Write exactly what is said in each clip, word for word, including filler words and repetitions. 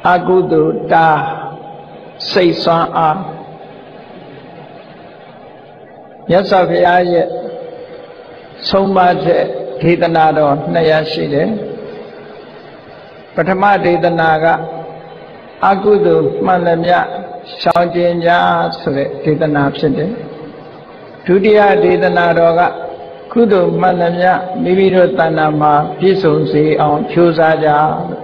အာကုသိုလ်တာစိတ်ဆွမ်းအားမြတ်စွာဘုရားရဲ့ဆုံးမတဲ့ဒေသနာတော်နှစ်ရပ်ရှိတယ်ပထမဒေသနာကအကုသိုလ်မှန်သမျှရှောင်ကျဉ်ကြဆိုတဲ့ဒေသနာဖြစ်တယ်ဒုတိယဒေသနာတော်ကကုသိုလ်မှန်သမျှမိမိတို့တဏ္ဍာမှာပြည့်စုံစေအောင်ကြိုးစားကြ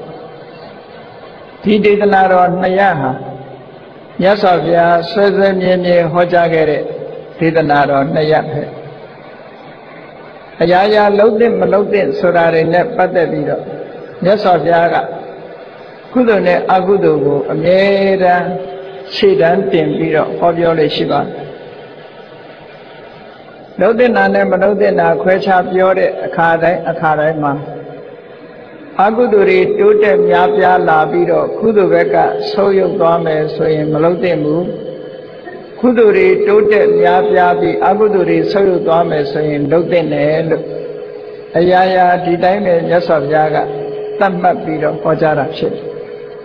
ဒီဒေသနာတော်နှစ်ရပ်ဟာမြတ်စွာဘုရားဆွဲဆွဲမြဲမြဲဟောကြားခဲ့တဲ့ဒေသနာတော်နှစ်ရပ်ပဲအရာရာလုံးတဲ့မလုံးတဲ့ဆိုတာတွေနဲ့ပတ်သက်ပြီးတော့မြတ်စွာဘုရားကကုသိုလ်နဲ့အကုသိုလ်ကိုအမြဲတမ်းရှေ့တန်းတင်ပြီးတော့ဟောပြောလို့ရှိပါတယ်လုံးတဲ့နာနဲ့မလုံးတဲ့နာခွဲခြားပြောတဲ့အခါတိုင်းအခါတိုင်းမှာအကုသိုလ်တွေတိုးတက်များပြားလာပြီးတော့ကုသိုလ်ဘက်ကဆုပ်ယုပ်သွားမယ်ဆိုရင်မလုံးတဲ့ဘူးကုသိုလ်တွေတိုးတက်များပြားပြီးအကုသိုလ်တွေဆုပ်ယုပ်သွားမယ်ဆိုရင်လုံးတဲ့တယ်လို့အရာရာဒီတိုင်းပဲမြတ်စွာဘုရားကသတ်မှတ်ပြီးတော့ဟောကြားတာဖြစ်တယ်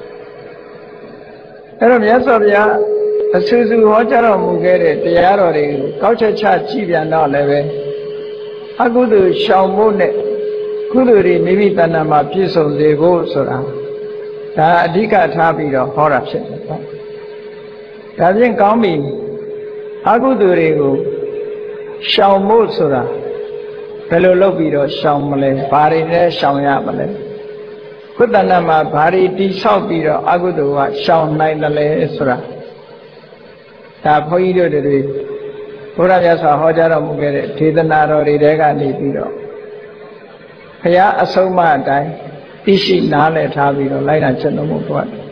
အဲ့တော့မြတ်စွာဘုရားအဆူဆူဟောကြားတော်မူခဲ့တဲ့တရားတော်တွေကိုကောက်ချက်ချကြည့်ပြန်တော့လည်းပဲအကုသိုလ်ရှောင်ဖို့နဲ့ကုသိုလ်တွေမိမိတဏ္ဍာမှာပြည့်စုံစေဖို့ဆိုတာဒါအဓိကထားပြီးတော့ဟောတာဖြစ်တယ်ပေါ့ဒါဖြင့်ကောင်းပြီအကုသိုလ်တွေကိုရှောင်ဖို့ဆိုတာဘယ်လိုလုပ်ပြီးတော့ရှောင်မလဲဘာတွေနဲ့ရှောင်ရမလဲကုသနာမှာဘာတွေတိဆောက်ပြီးတော့အကုသိုလ်ကရှောင်နိုင်တယ်လဲဆိုတာဒါဘုန်းကြီးတို့တွေဘုရားမြတ်စွာဟောကြားတော်မူခဲ့တဲ့ဒေသနာတော်တွေတဲကနေပြီးတော့ဘုရားအဆုံးအမအတိုင်းသိရှိနားလည်ထားပြီးတော့လိုက်တာချက်တော်မူသွားတယ်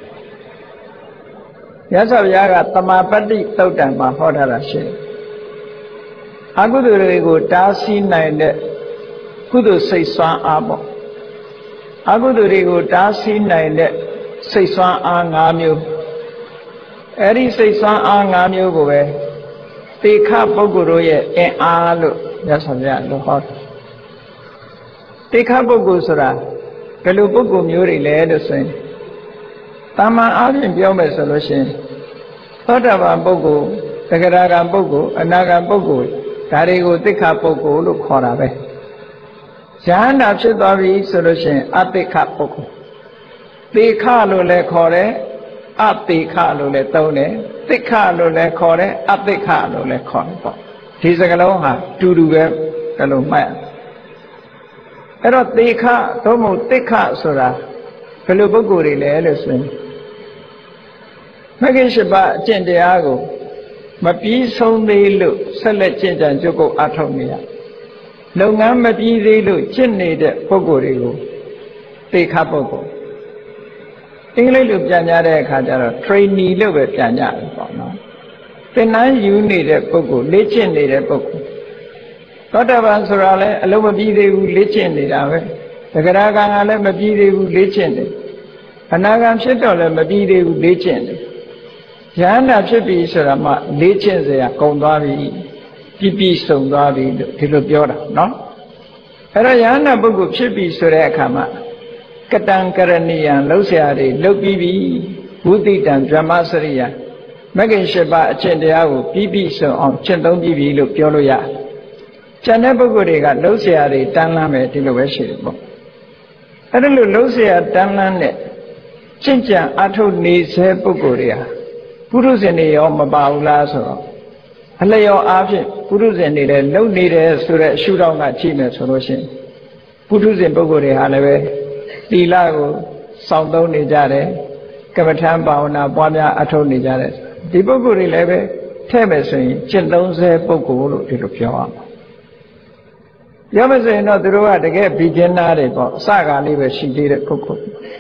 မြတ်စွာဘုရားကသမာပတ္တိသုတ်တံမှာဟောထားတာရှိတယ်အကုသိုလ်တွေကိုတားဆီးနိုင်တဲ့ကုသိုလ်စိတ်ဆွမ်းအားပေါ့အကုသိုလ်တွေကိုတားဆီးနိုင်တဲ့စိတ်ဆွမ်းအား၅မျိုးအဲ့ဒီစိတ်ဆွမ်းအား၅မျိုးကိုပဲတေခပုဂ္ဂိုလ်တို့ရဲ့အင်အားလို့မြတ်စွာဘုရားလို့ဟောတယ်တေခပုဂ္ဂိုလ်ဆိုတာဘယ်လိုပုဂ္ဂိုလ်မျိုးတွေလဲလို့ဆိုရင်တာမန်အားဖြင့်ပြောမယ်ဆိုလို့ရှိရင်သောတာပန်ပုဂ္ဂိုလ်သက္ကရာဂံပုဂ္ဂိုလ်အနာဂံပုဂ္ဂိုလ်ဒါတွေကိုသိက္ခာပုဂ္ဂိုလ်လို့ခေါ်တာပဲယဟန္တာဖြစ်သွားပြီဆိုလို့ရှိရင်အသိက္ခပုဂ္ဂိုလ်သေခလို့လည်းခေါ်တယ်အသေခလို့လည်းသုံးတယ်သိက္ခလို့လည်းခေါ်တယ်အသိက္ခလို့လည်းခေါ်တယ်ပေါ့ဒီစကားလုံးဟာတူတူပဲဘယ်လိုမှတ်အဲ့တော့သေခသို့မဟုတ်သိက္ခဆိုတာဘယ်လိုပုဂ္ဂိုလ်တွေလဲလို့ဆိုရင်မဂ္ဂင်၈ပါးအကျင့်တရားကိုမပြီးဆုံးသေးလို့ဆက်လက်ကျင့်ကြံကြုတ်ကုတ်အထောက်နေရလုပ်ငန်းမပြီးသေးလို့ကျင့်နေတဲ့ပုဂ္ဂိုလ်တွေကိုသေခပုဂ္ဂိုလ်အင်္ဂလိပ်လိုပြန်ကြတဲ့အခါကျတော့ trainee လို့ပဲပြန်ကြတယ်ပေါ့နော်သင်တန်းယူနေတဲ့ပုဂ္ဂိုလ်လေ့ကျင့်နေတဲ့ပုဂ္ဂိုလ်သောတာပန်ဆိုတာလည်းအလုံးမပြီးသေးဘူးလေ့ကျင့်နေတာပဲသက္ကရာဂံကလည်းမပြီးသေးဘူးလေ့ကျင့်တယ်အနာဂံဖြစ်တော့လည်းမပြီးသေးဘူးလေ့ကျင့်တယ်ယဟန္တာဖြစ်ပြီဆိုတာမှလေ့ကျင့်စရာကုန်သွားပြီပြည့်ပြည့်စုံသွားပြီလို့ဒီလိုပြောတာနော်အဲ့တော့ယဟန္တာပုဂ္ဂိုလ်ဖြစ်ပြီဆိုတဲ့အခါမှာကတံကရဏီယံလှုပ်ရှားတွေလှုပ်ပြီးပြီဝုတိတံဗြဟ္မစရိယမဂ္ဂင်၈ပါးအကျင့်တရားကိုပြည့်ပြည့်စုံအောင်ကျင့်သုံးပြီးပြီလို့ပြောလို့ရကျန်တဲ့ပုဂ္ဂိုလ်တွေကလှုပ်ရှားတွေတန်းလန်းပဲဒီလိုပဲရှိတယ်ပေါ့အဲ့ဒါလို့လှုပ်ရှားတန်းလန်းတဲ့ကျင့်ကြံအထုတ်နေစေပုဂ္ဂိုလ်တွေဟာပုရုဇဉ်တွေရောမပါဘူးလားဆိုတော့အလျော်အားဖြင့်ပုရုဇဉ်တွေလည်းလုံနေတယ်ဆိုတဲ့အရှုထောင့်ကကြည့်မယ်ဆိုလို့ရှိရင်ပုရုဇဉ်ပုဂ္ဂိုလ်တွေဟာလည်းပဲသီလကိုစောင့်သုံးနေကြတယ်ကမ္မထံဘာဝနာပွားများအထောက်နေကြတယ်ဒီပုဂ္ဂိုလ်တွေလည်းပဲထဲ့မယ်ဆိုရင်ကျင့်သုံးစေပုဂ္ဂိုလ်လို့ဒီလိုပြောရမှာပြောမယ်ဆိုရင်တော့သူတို့ကတကယ်ဘီဂျင်နာတွေပေါ့အစကားလေးပဲရှိသေးတဲ့ပုဂ္ဂိုလ်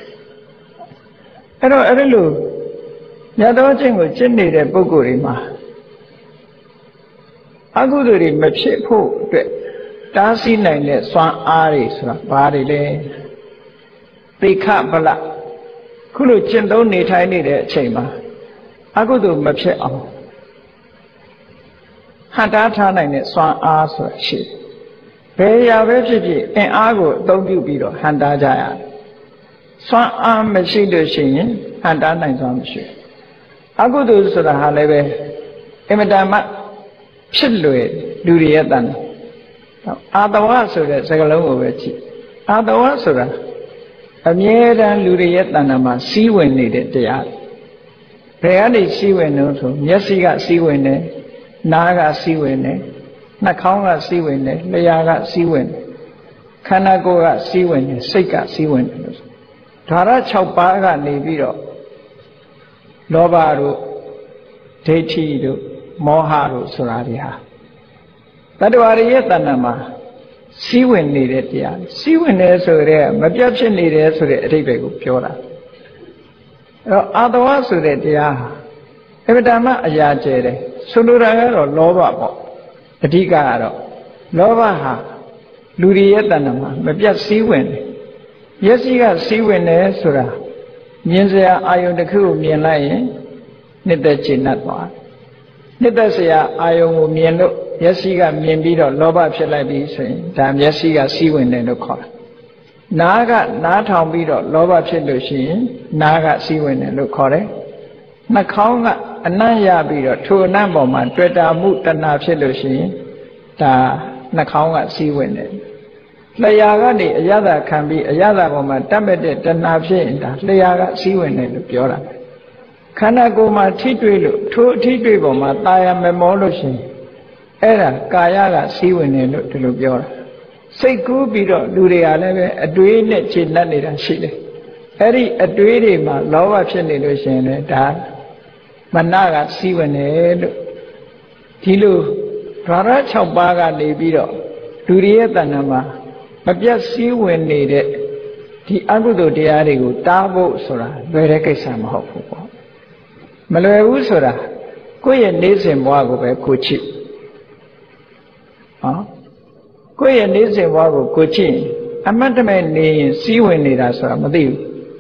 အဲ့တော့အဲ့ဒီလိုမြတ်သောအကျင့်ကိုကျင့်နေတဲ့ပုဂ္ဂိုလ်တွေမှာအကုသိုလ်တွေမဖြစ်ဖို့အတွက်တားဆီးနိုင်တဲ့စွမ်းအားတွေဆိုတာဘာတွေလဲသိခဗလခုလိုကျင့်သုံးနေထိုင်နေတဲ့အချိန်မှာအကုသိုလ်မဖြစ်အောင်ဟန်တားထားနိုင်တဲ့စွမ်းအားဆိုတာရှိတယ်ဘယ်ရာပဲဖြစ်ဖြစ်အင်အားကိုအသုံးပြုပြီးတော့ဟန်တားကြရတယ်စွမ်းအားမရှိလို့ရှိရင်ဟန်တားနိုင်စွမ်းမရှိအကုသိုလ်ဆိုတာဟာလည်းပဲအင်မတန်မှဖြစ်လွယ်လူတွေရဲ့တဏ္ဍအာတဝဆိုတဲ့စကားလုံးကိုပဲကြည့်အာတဝဆိုတာအမြဲတမ်းလူတွေရဲ့တဏ္ဍမှာစီးဝင်နေတဲ့တရားဘယ်ကနေစီးဝင်လို့ဆိုမျက်စိကစီးဝင်တယ်နားကစီးဝင်တယ်နှာခေါင်းကစီးဝင်တယ်လျှာကစီးဝင်တယ်ခန္ဓာကိုယ်ကစီးဝင်တယ်စိတ်ကစီးဝင်တယ်လို့ဆိုဓာရ၆ပါးကနေပြီးတော့လောဘတို့ဒိဋ္ဌိတို့မောဟတို့ဆိုတာတွေဟာတတ္တဝါရဲ့တဏ္ဍမှာစီးဝင်နေတဲ့တရားစီးဝင်နေဆိုတဲ့မပြတ်ဖြစ်နေတယ်ဆိုတဲ့အဓိပ္ပာယ်ကိုပြောတာအဲ့တော့အာတဝဆိုတဲ့တရားဟာအဗ္ဗဓမ္မအရာကျဲတယ်ဆိုလိုတာကတော့လောဘပေါ့အဓိကကတော့လောဘဟာလူတွေရဲ့တဏ္ဍမှာမပြတ်စီးဝင်တယ်မျက်စိကစီးဝင်တယ်ဆိုတာမြင်စရာအာယုန်တစ်ခုကိုမြင်လိုက်ရင်နှစ်သက်ကျဉ်တ်သွားနှစ်သက်စရာအာယုန်ကိုမြင်လို့မျက်စိကမြင်ပြီးတော့လောဘဖြစ်လိုက်ပြီဆိုရင်ဒါမျက်စိကစီးဝင်တယ်လို့ခေါ်တာနားကနားထောင်ပြီးတော့လောဘဖြစ်လို့ရှိရင်နားကစီးဝင်တယ်လို့ခေါ်တယ်နှာခေါင်းကအနံ့ရပြီးတော့ထိုအနံ့ပေါ်မှာတွေ့တာမှုတဏှာဖြစ်လို့ရှိရင်ဒါနှာခေါင်းကစီးဝင်တယ်လျှာကနေအရသာခံပြီးအရသာပေါ်မှာတတ်မဲ့တဲ့တဏှာဖြစ်ရင်ဒါလျှာကစီးဝင်တယ်လို့ပြောတာခန္ဓာကိုယ်မှာထိတွေ့လို့ထိုအထိတွေ့ပေါ်မှာตายမမောလို့ရှိရင်အဲ့ဒါကာယကစီးဝင်တယ်လို့ဒီလိုပြောတာစိတ်ကူးပြီးတော့လူတွေကလည်းပဲအတွေးနဲ့ခြေနှက်နေတာရှိတယ်အဲ့ဒီအတွေးတွေမှာလောဘဖြစ်နေလို့ရှိရင်လည်းဒါမနကစီးဝင်တယ်လို့ဒီလိုဓာရ၆ပါးကနေပြီးတော့လူတွေရဲ့တဏ္ဍာမှာမပြတ်စည်းဝင်နေတဲ့ဒီအကုသိုလ်တရားတွေကိုတားဖို့ဆိုတာလွယ်တဲ့ကိစ္စမဟုတ်ဘူးပေါ့မလွယ်ဘူးဆိုတာကိုယ့်ရဲ့နေစဉ်ဘဝကိုပဲကိုချစ်ဟောကိုယ့်ရဲ့နေစဉ်ဘဝကိုကိုချစ်အမတ်တမဲ့နေရင်စည်းဝင်နေတာဆိုတာမသိဘူး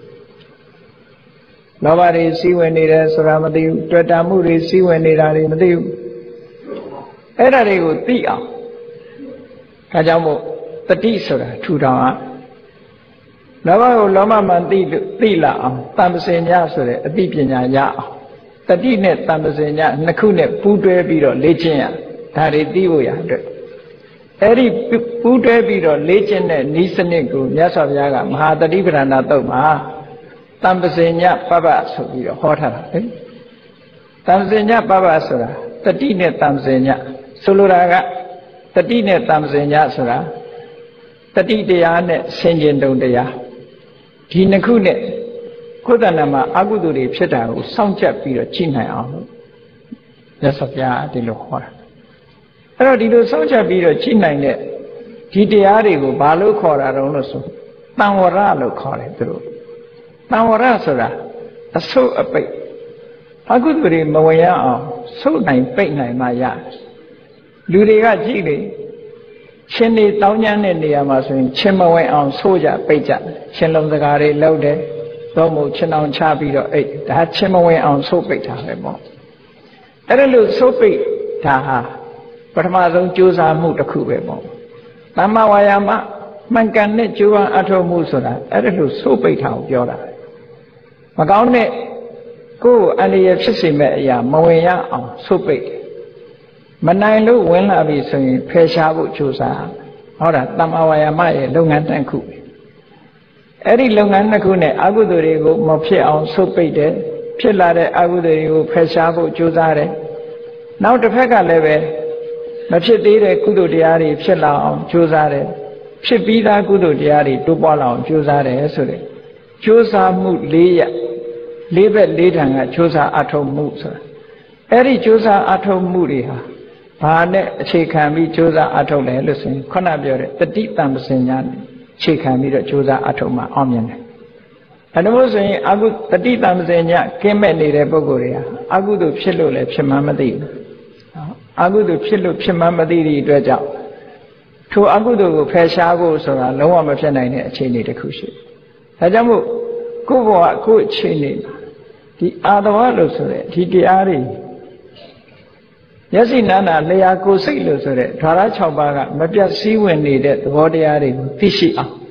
လောဘတွေစည်းဝင်နေတယ်ဆိုတာမသိဘူးတွေ့တာမှုတွေစည်းဝင်နေတာတွေမသိဘူးအဲ့ဒါတွေကိုသိအောင်ဒါကြောင့်မို့တတိဆိုတာထူထောင်အောင်လောဘကိုလောဘမှန်သိလို့သိလာအောင်တမ္ပစင်ညဆိုတဲ့အသိပညာရအောင်တတိနဲ့တမ္ပစင်ညနှစ်ခုနဲ့ပူးတွဲပြီးတော့လေ့ကျင့်ရဒါတွေသိဖို့ရအတွက်အဲ့ဒီပူးတွဲပြီးတော့လေ့ကျင့်တဲ့ဤစနစ်ကိုမြတ်စွာဘုရားကမဟာတတိပဌာနာတုတ်မှာတမ္ပစင်ညပပဆိုပြီးတော့ဟောထားတာလေတမ္ပစင်ညပပဆိုတာတတိနဲ့တမ္ပစင်ညဆိုလိုတာကတတိနဲ့တမ္ပစင်ညဆိုတာတတိတရားနဲ့ဆင်ခြင်တုံတရားဒီနှစ်ခုနဲ့ကိုယ်တဏ္ဍာမှာအကုသိုလ်တွေဖြစ်တာကိုစောင့်ကြပ်ပြီးတော့ကြည့်နိုင်အောင်လို့မြတ်စွာဘုရားဒီလိုဟောတာအဲ့တော့ဒီလိုစောင့်ကြပ်ပြီးတော့ကြည့်နိုင်တဲ့ဒီတရားတွေကိုဘာလို့ခေါ်တာတုံးလို့ဆိုတံဝရလို့ခေါ်တယ်သူတို့တံဝရဆိုတာအဆုတ်အပိတ်အကုသိုလ်တွေမဝင်ရအောင်ဆုတ်နိုင်ပိတ်နိုင်မှရတယ်လူတွေကကြည့်လေရှင်နေတောင်းကျမ်းတဲ့နေရာမှာဆိုရင်ရှင်မဝင်အောင်ဆိုးကြပိတ်ကြရှင်လုံးစကားတွေလုပ်တယ်တော့မို့ရှင်အောင်ချပြီးတော့အဲ့ဒါရှင်မဝင်အောင်ဆိုးပိတ်တာပဲပေါ့အဲ့ဒါလို့ဆိုးပိတ်ဒါဟာပထမဆုံးကြိုးစားမှုတစ်ခုပဲပေါ့သမ္မာဝါယာမမှန်ကန်တဲ့ကြိုးပမ်းအထောက်မှုဆိုတာအဲ့ဒါလို့ဆိုးပိတ်တာကိုပြောတာမကောင်းတဲ့ကိုယ်အန္တရာယ်ဖြစ်စေမဲ့အရာမဝင်ရအောင်ဆိုးပိတ်မနိုင်လို့ဝင်လာပြီဆိုရင်ဖယ်ရှားဖို့ကြိုးစားဟောတာသမ္မာဝါယာမရဲ့လုပ်ငန်းတစ်ခုအဲ့ဒီလုပ်ငန်းတစ်ခုနဲ့အကုသိုလ်တွေကိုမဖြစ်အောင်ဆုတ်ပိတ်တယ်ဖြစ်လာတဲ့အကုသိုလ်တွေကိုဖယ်ရှားဖို့ကြိုးစားတယ်နောက်တစ်ဖက်ကလည်းပဲမဖြစ်သေးတဲ့ကုသိုလ်တရားတွေဖြစ်လာအောင်ကြိုးစားတယ်ဖြစ်ပြီးသားကုသိုလ်တရားတွေတိုးပွားလာအောင်ကြိုးစားတယ်ဆိုတဲ့ကြိုးစားမှု၄ရပ်လေးဘက်လေးထံကကြိုးစားအထောက်မှုဆိုတာအဲ့ဒီကြိုးစားအထောက်မှုတွေဟာဘာနဲ့အခြေခံပြီးကြိုးစားအထောက်လဲလို့ဆိုရင်ခုနပြောတဲ့တတိတံပစင်ညာနဲ့အခြေခံပြီးတော့ကြိုးစားအထောက်မှအောင်မြင်တယ်အဲ့ဒါလို့ဆိုရင်အကုတတိတံပစင်ညာကင်းမဲ့နေတဲ့ပုဂ္ဂိုလ်တွေဟာအကုသိုလ်ဖြစ်လို့လည်းဖြစ်မှမသိဘူးအကုသိုလ်ဖြစ်လို့ဖြစ်မှမသိတဲ့အတွက်ကြောင့်ထိုအကုသိုလ်ကိုဖယ်ရှားဖို့ဆိုတာလုံးဝမဖြစ်နိုင်တဲ့အခြေအနေတစ်ခုရှိတယ်ဒါကြောင့်မို့ကိုယ့်ဘဝကိုယ့်အခြေအနေဒီအာတဝလို့ဆိုတဲ့ဒီတရားတွေမျက်စိနာနာလျှာကိုယ်စိတ်လို့ဆိုတဲ့ဓာရ၆ပါးကမပြတ်စည်းဝင်နေတဲ့သဘောတရားတွေကိုသိရှိအောင်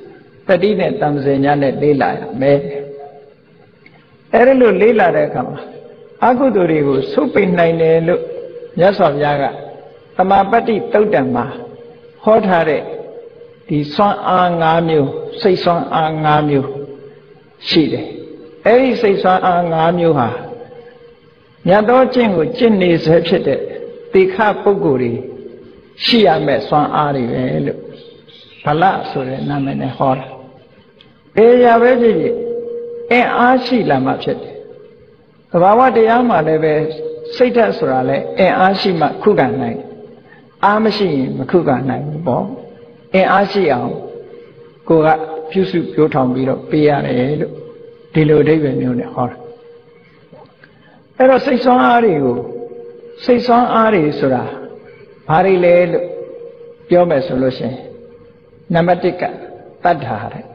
တတိနဲ့တံစင်ညာနဲ့လေးလာရမယ်အဲ့ဒါလို့လေးလာတဲ့အခါမှာအကုသိုလ်တွေကိုဆုပ်ပိတ်နိုင်တယ်လို့မြတ်စွာဘုရားကသမာပတ္တိတုတ်တံမှာဟောထားတဲ့ဒီစွမ်းအား၅မျိုးစိတ်စွမ်းအား၅မျိုးရှိတယ်အဲ့ဒီစိတ်စွမ်းအား၅မျိုးဟာမြတ်သောကျင့်ကိုကျင့်နေစေဖြစ်တဲ့တိခပုဂ္ဂိုလ်တွေရှိရမယ့်စွမ်းအားတွေပဲလို့ဗလဆိုတဲ့နာမည်နဲ့ဟောတာအေးရပဲဖြစ်ဖြစ်အင်အားရှိလာမှဖြစ်တယ်သဘာဝတရားမှာလည်းပဲစိတ်ဓာတ်ဆိုတာလည်းအင်အားရှိမှခုခံနိုင်အားမရှိရင်မခုခံနိုင်ဘူးပေါ့အင်အားရှိအောင်ကိုကပြုစုပြောထောင်ပြီးတော့ပေးရတယ်လို့ဒီလိုအဓိပ္ပာယ်မျိုးနဲ့ဟောတာအဲ့တော့စိတ်ဆွမ်းအားတွေကိုစိတ်ဆွမ်းအားတွေဆိုတာဘာတွေလဲလို့ပြောမယ်ဆိုလို့ရှိရင်နံပါတ်တစ်ကတတ္ထာတဲ့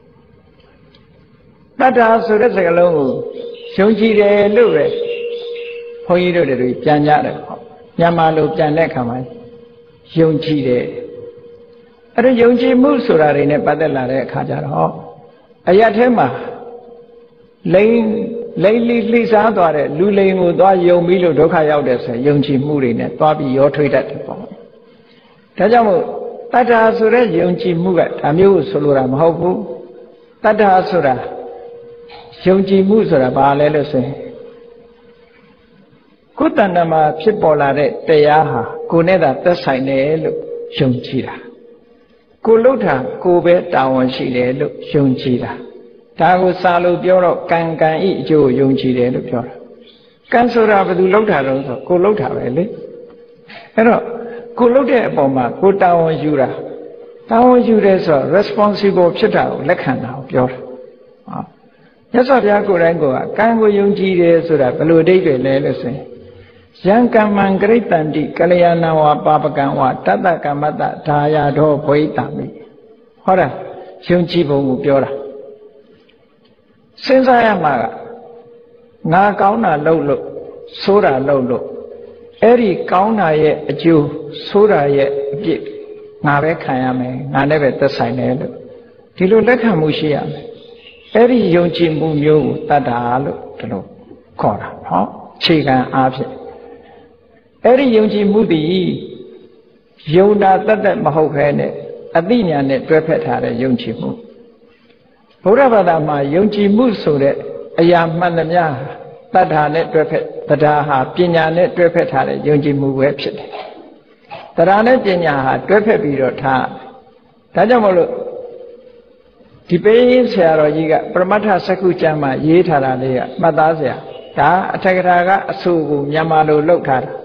တတ္ထာဆိုတဲ့စကားလုံးကိုယုံကြည်တယ်လို့ပဲဘုန်းကြီးတို့တွေပြန်ကြတယ်ပေါ့မြန်မာလိုပြန်တဲ့အခါမှာယုံကြည်တယ်အဲ့ဒါယုံကြည်မှုဆိုတာတွေနဲ့ပတ်သက်လာတဲ့အခါကျတော့အရာထဲမှာလိမ့်လိမ့်လိလှိစားသွားတဲ့လူလိန်ကိုသွားယုံပြီးလို့ဒုက္ခရောက်တယ်ဆိုရင်ယုံကြည်မှုတွေနဲ့သွားပြီးရောထွေးတတ်တယ်ပေါ့ဒါကြောင့်မို့တတ္ထာဆိုတဲ့ယုံကြည်မှုကဒါမျိုးကိုဆိုလိုတာမဟုတ်ဘူးတတ္ထာဆိုတာယုံကြည်မှုဆိုတာဘာလဲလို့ဆိုရင်ကိုယ်တဏ္ဍမှာဖြစ်ပေါ်လာတဲ့တရားဟာကိုယ်နဲ့သာသက်ဆိုင်တယ်လို့ယုံကြည်တာကိုယ်လှုပ်တာကိုယ်ပဲတာဝန်ရှိတယ်လို့ယုံကြည်တာဒါကိုစာလို့ပြောတော့ကံကံဤအကျိုးကိုယုံကြည်တယ်လို့ပြောတာကံဆိုတာဘယ်သူလှုပ်တာတော့ဆိုကိုယ်လှုပ်တာပဲလေအဲ့တော့ကိုယ်လှုပ်တဲ့အပေါ်မှာကိုယ်တာဝန်ယူတာတာဝန်ယူတယ်ဆိုတော့ responsible ဖြစ်တာကိုလက်ခံတာကိုပြောတာဟာမြတ်စွာဘုရားကိုယ်တိုင်ကကံကိုယုံကြည်တယ်ဆိုတာဘယ်လိုအဓိပ္ပာယ်လဲလို့ဆိုရင်ယံကမ္မံဂရိတံတိကလျာဏဝါပါပကံဝါတတ္တကမ္မတ္တဒါယတော်ဘွေတံမိဟောတာယုံကြည်ပုံကိုပြောတာစဉ်းစားရမှာကငါကောင်းတာလုပ်လို့ဆိုးတာလုပ်လို့အဲ့ဒီကောင်းတာရဲ့အကျိုးဆိုးတာရဲ့အပြစ်ငါပဲခံရမယ်ငါနဲ့ပဲသက်ဆိုင်တယ်လို့ဒီလိုလက်ခံမှုရှိရမယ်အဲ့ဒီယုံကြည်မှုမျိုးကိုတတ္တာလို့ဒီလိုခေါ်တာဟောခြေခံအားဖြင့်အဲ့ဒီယုံကြည်မှုတည်ယုံတာတတ်တတ်မဟုတ်ခဲနဲ့အသိဉာဏ်နဲ့တွဲဖက်ထားတဲ့ယုံကြည်မှုဘုရားဘာသာမှာယုံကြည်မှုဆိုတဲ့အရာမှန်သမျှတတ္ထာနဲ့တွဲဖက်တရားဟာပညာနဲ့တွဲဖက်ထားတဲ့ယုံကြည်မှုပဲဖြစ်တယ်တရားနဲ့ပညာဟာတွဲဖက်ပြီးတော့ထားဒါကြောင့်မလို့ဒီပေးဆရာတော်ကြီးကပရမတ္ထစက္ခုကျမ်းမှာရေးထားတာလေးကမှတ်သားစရာဒါအထက်ကထာကအဆိုကိုမြန်မာလိုလုပ်ထားတာ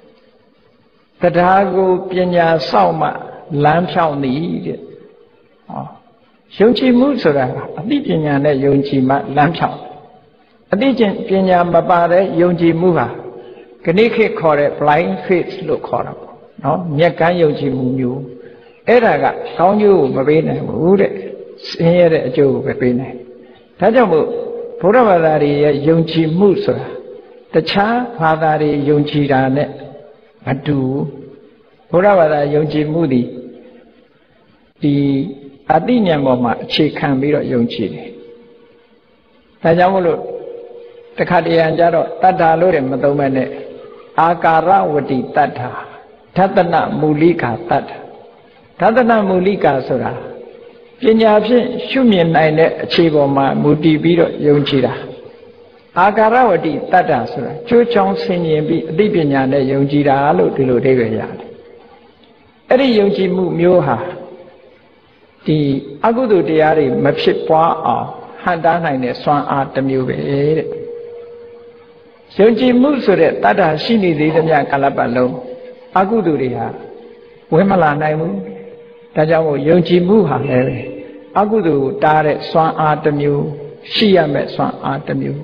တရားကိုပညာစောင့်မှလမ်းဖြောင်းသည်တဲ့ဟောယုံကြည်မှုဆိုတာအသိပညာနဲ့ယုံကြည်မှလမ်းဖြောင်းအသိပညာမပါတဲ့ယုံကြည်မှုဟာခဏခေတ်ခေါ်တဲ့ blind faith လို့ခေါ်တာပေါ့နော်မျက်ကန်းယုံကြည်မှုမျိုးအဲ့ဒါကကောင်းကျိုးကိုမပေးနိုင်ဘူးတဲ့ဆင်းရဲတဲ့အကျိုးကိုပဲပေးနိုင်ဒါကြောင့်မို့ဘုရားဘာသာတွေရဲ့ယုံကြည်မှုဆိုတာတခြားဘာသာတွေယုံကြည်တာနဲ့မတူဘုရားဘာသာယုံကြည်မှုဒီဒီအသိဉာဏ်ပေါ်မှာအခြေခံပြီးတော့ယုံကြည်တယ်ဒါကြောင့်မို့လို့တခါတရံကြတော့တတ္ထာလို့တယ်မသုံးမဲ့နဲ့အာကာရဝတိတတ္ထာဓတ္တနမူလိကာတတ္ထာဓတ္တနမူလိကာဆိုတာပညာဖြင့်ရှုမြင်နိုင်တဲ့အခြေပေါ်မှာမူတည်ပြီးတော့ယုံကြည်တာအာကာရဝတိတတ္ထာဆိုတာကျိုးချောင်းဆင်ញင်ပြီးအသိပညာနဲ့ယုံကြည်တာလို့ဒီလိုအဓိပ္ပာယ်ရတယ်အဲ့ဒီယုံကြည်မှုမျိုးဟာဒီအကုသိုလ်တရားတွေမဖြစ်ပွားအောင်ဟန်တားနိုင်တဲ့စွမ်းအားတစ်မျိုးပဲတဲ့ယုံကြည်မှုဆိုတဲ့တတ္ထာရှိနေသေးသမျှကာလပတ်လုံးအကုသိုလ်တွေဟာဝင်မလာနိုင်ဘူးဒါကြောင့်မို့ယုံကြည်မှုဟာလည်းအကုသိုလ်ကိုတားတဲ့စွမ်းအားတစ်မျိုးရှိရမယ့်စွမ်းအားတစ်မျိုး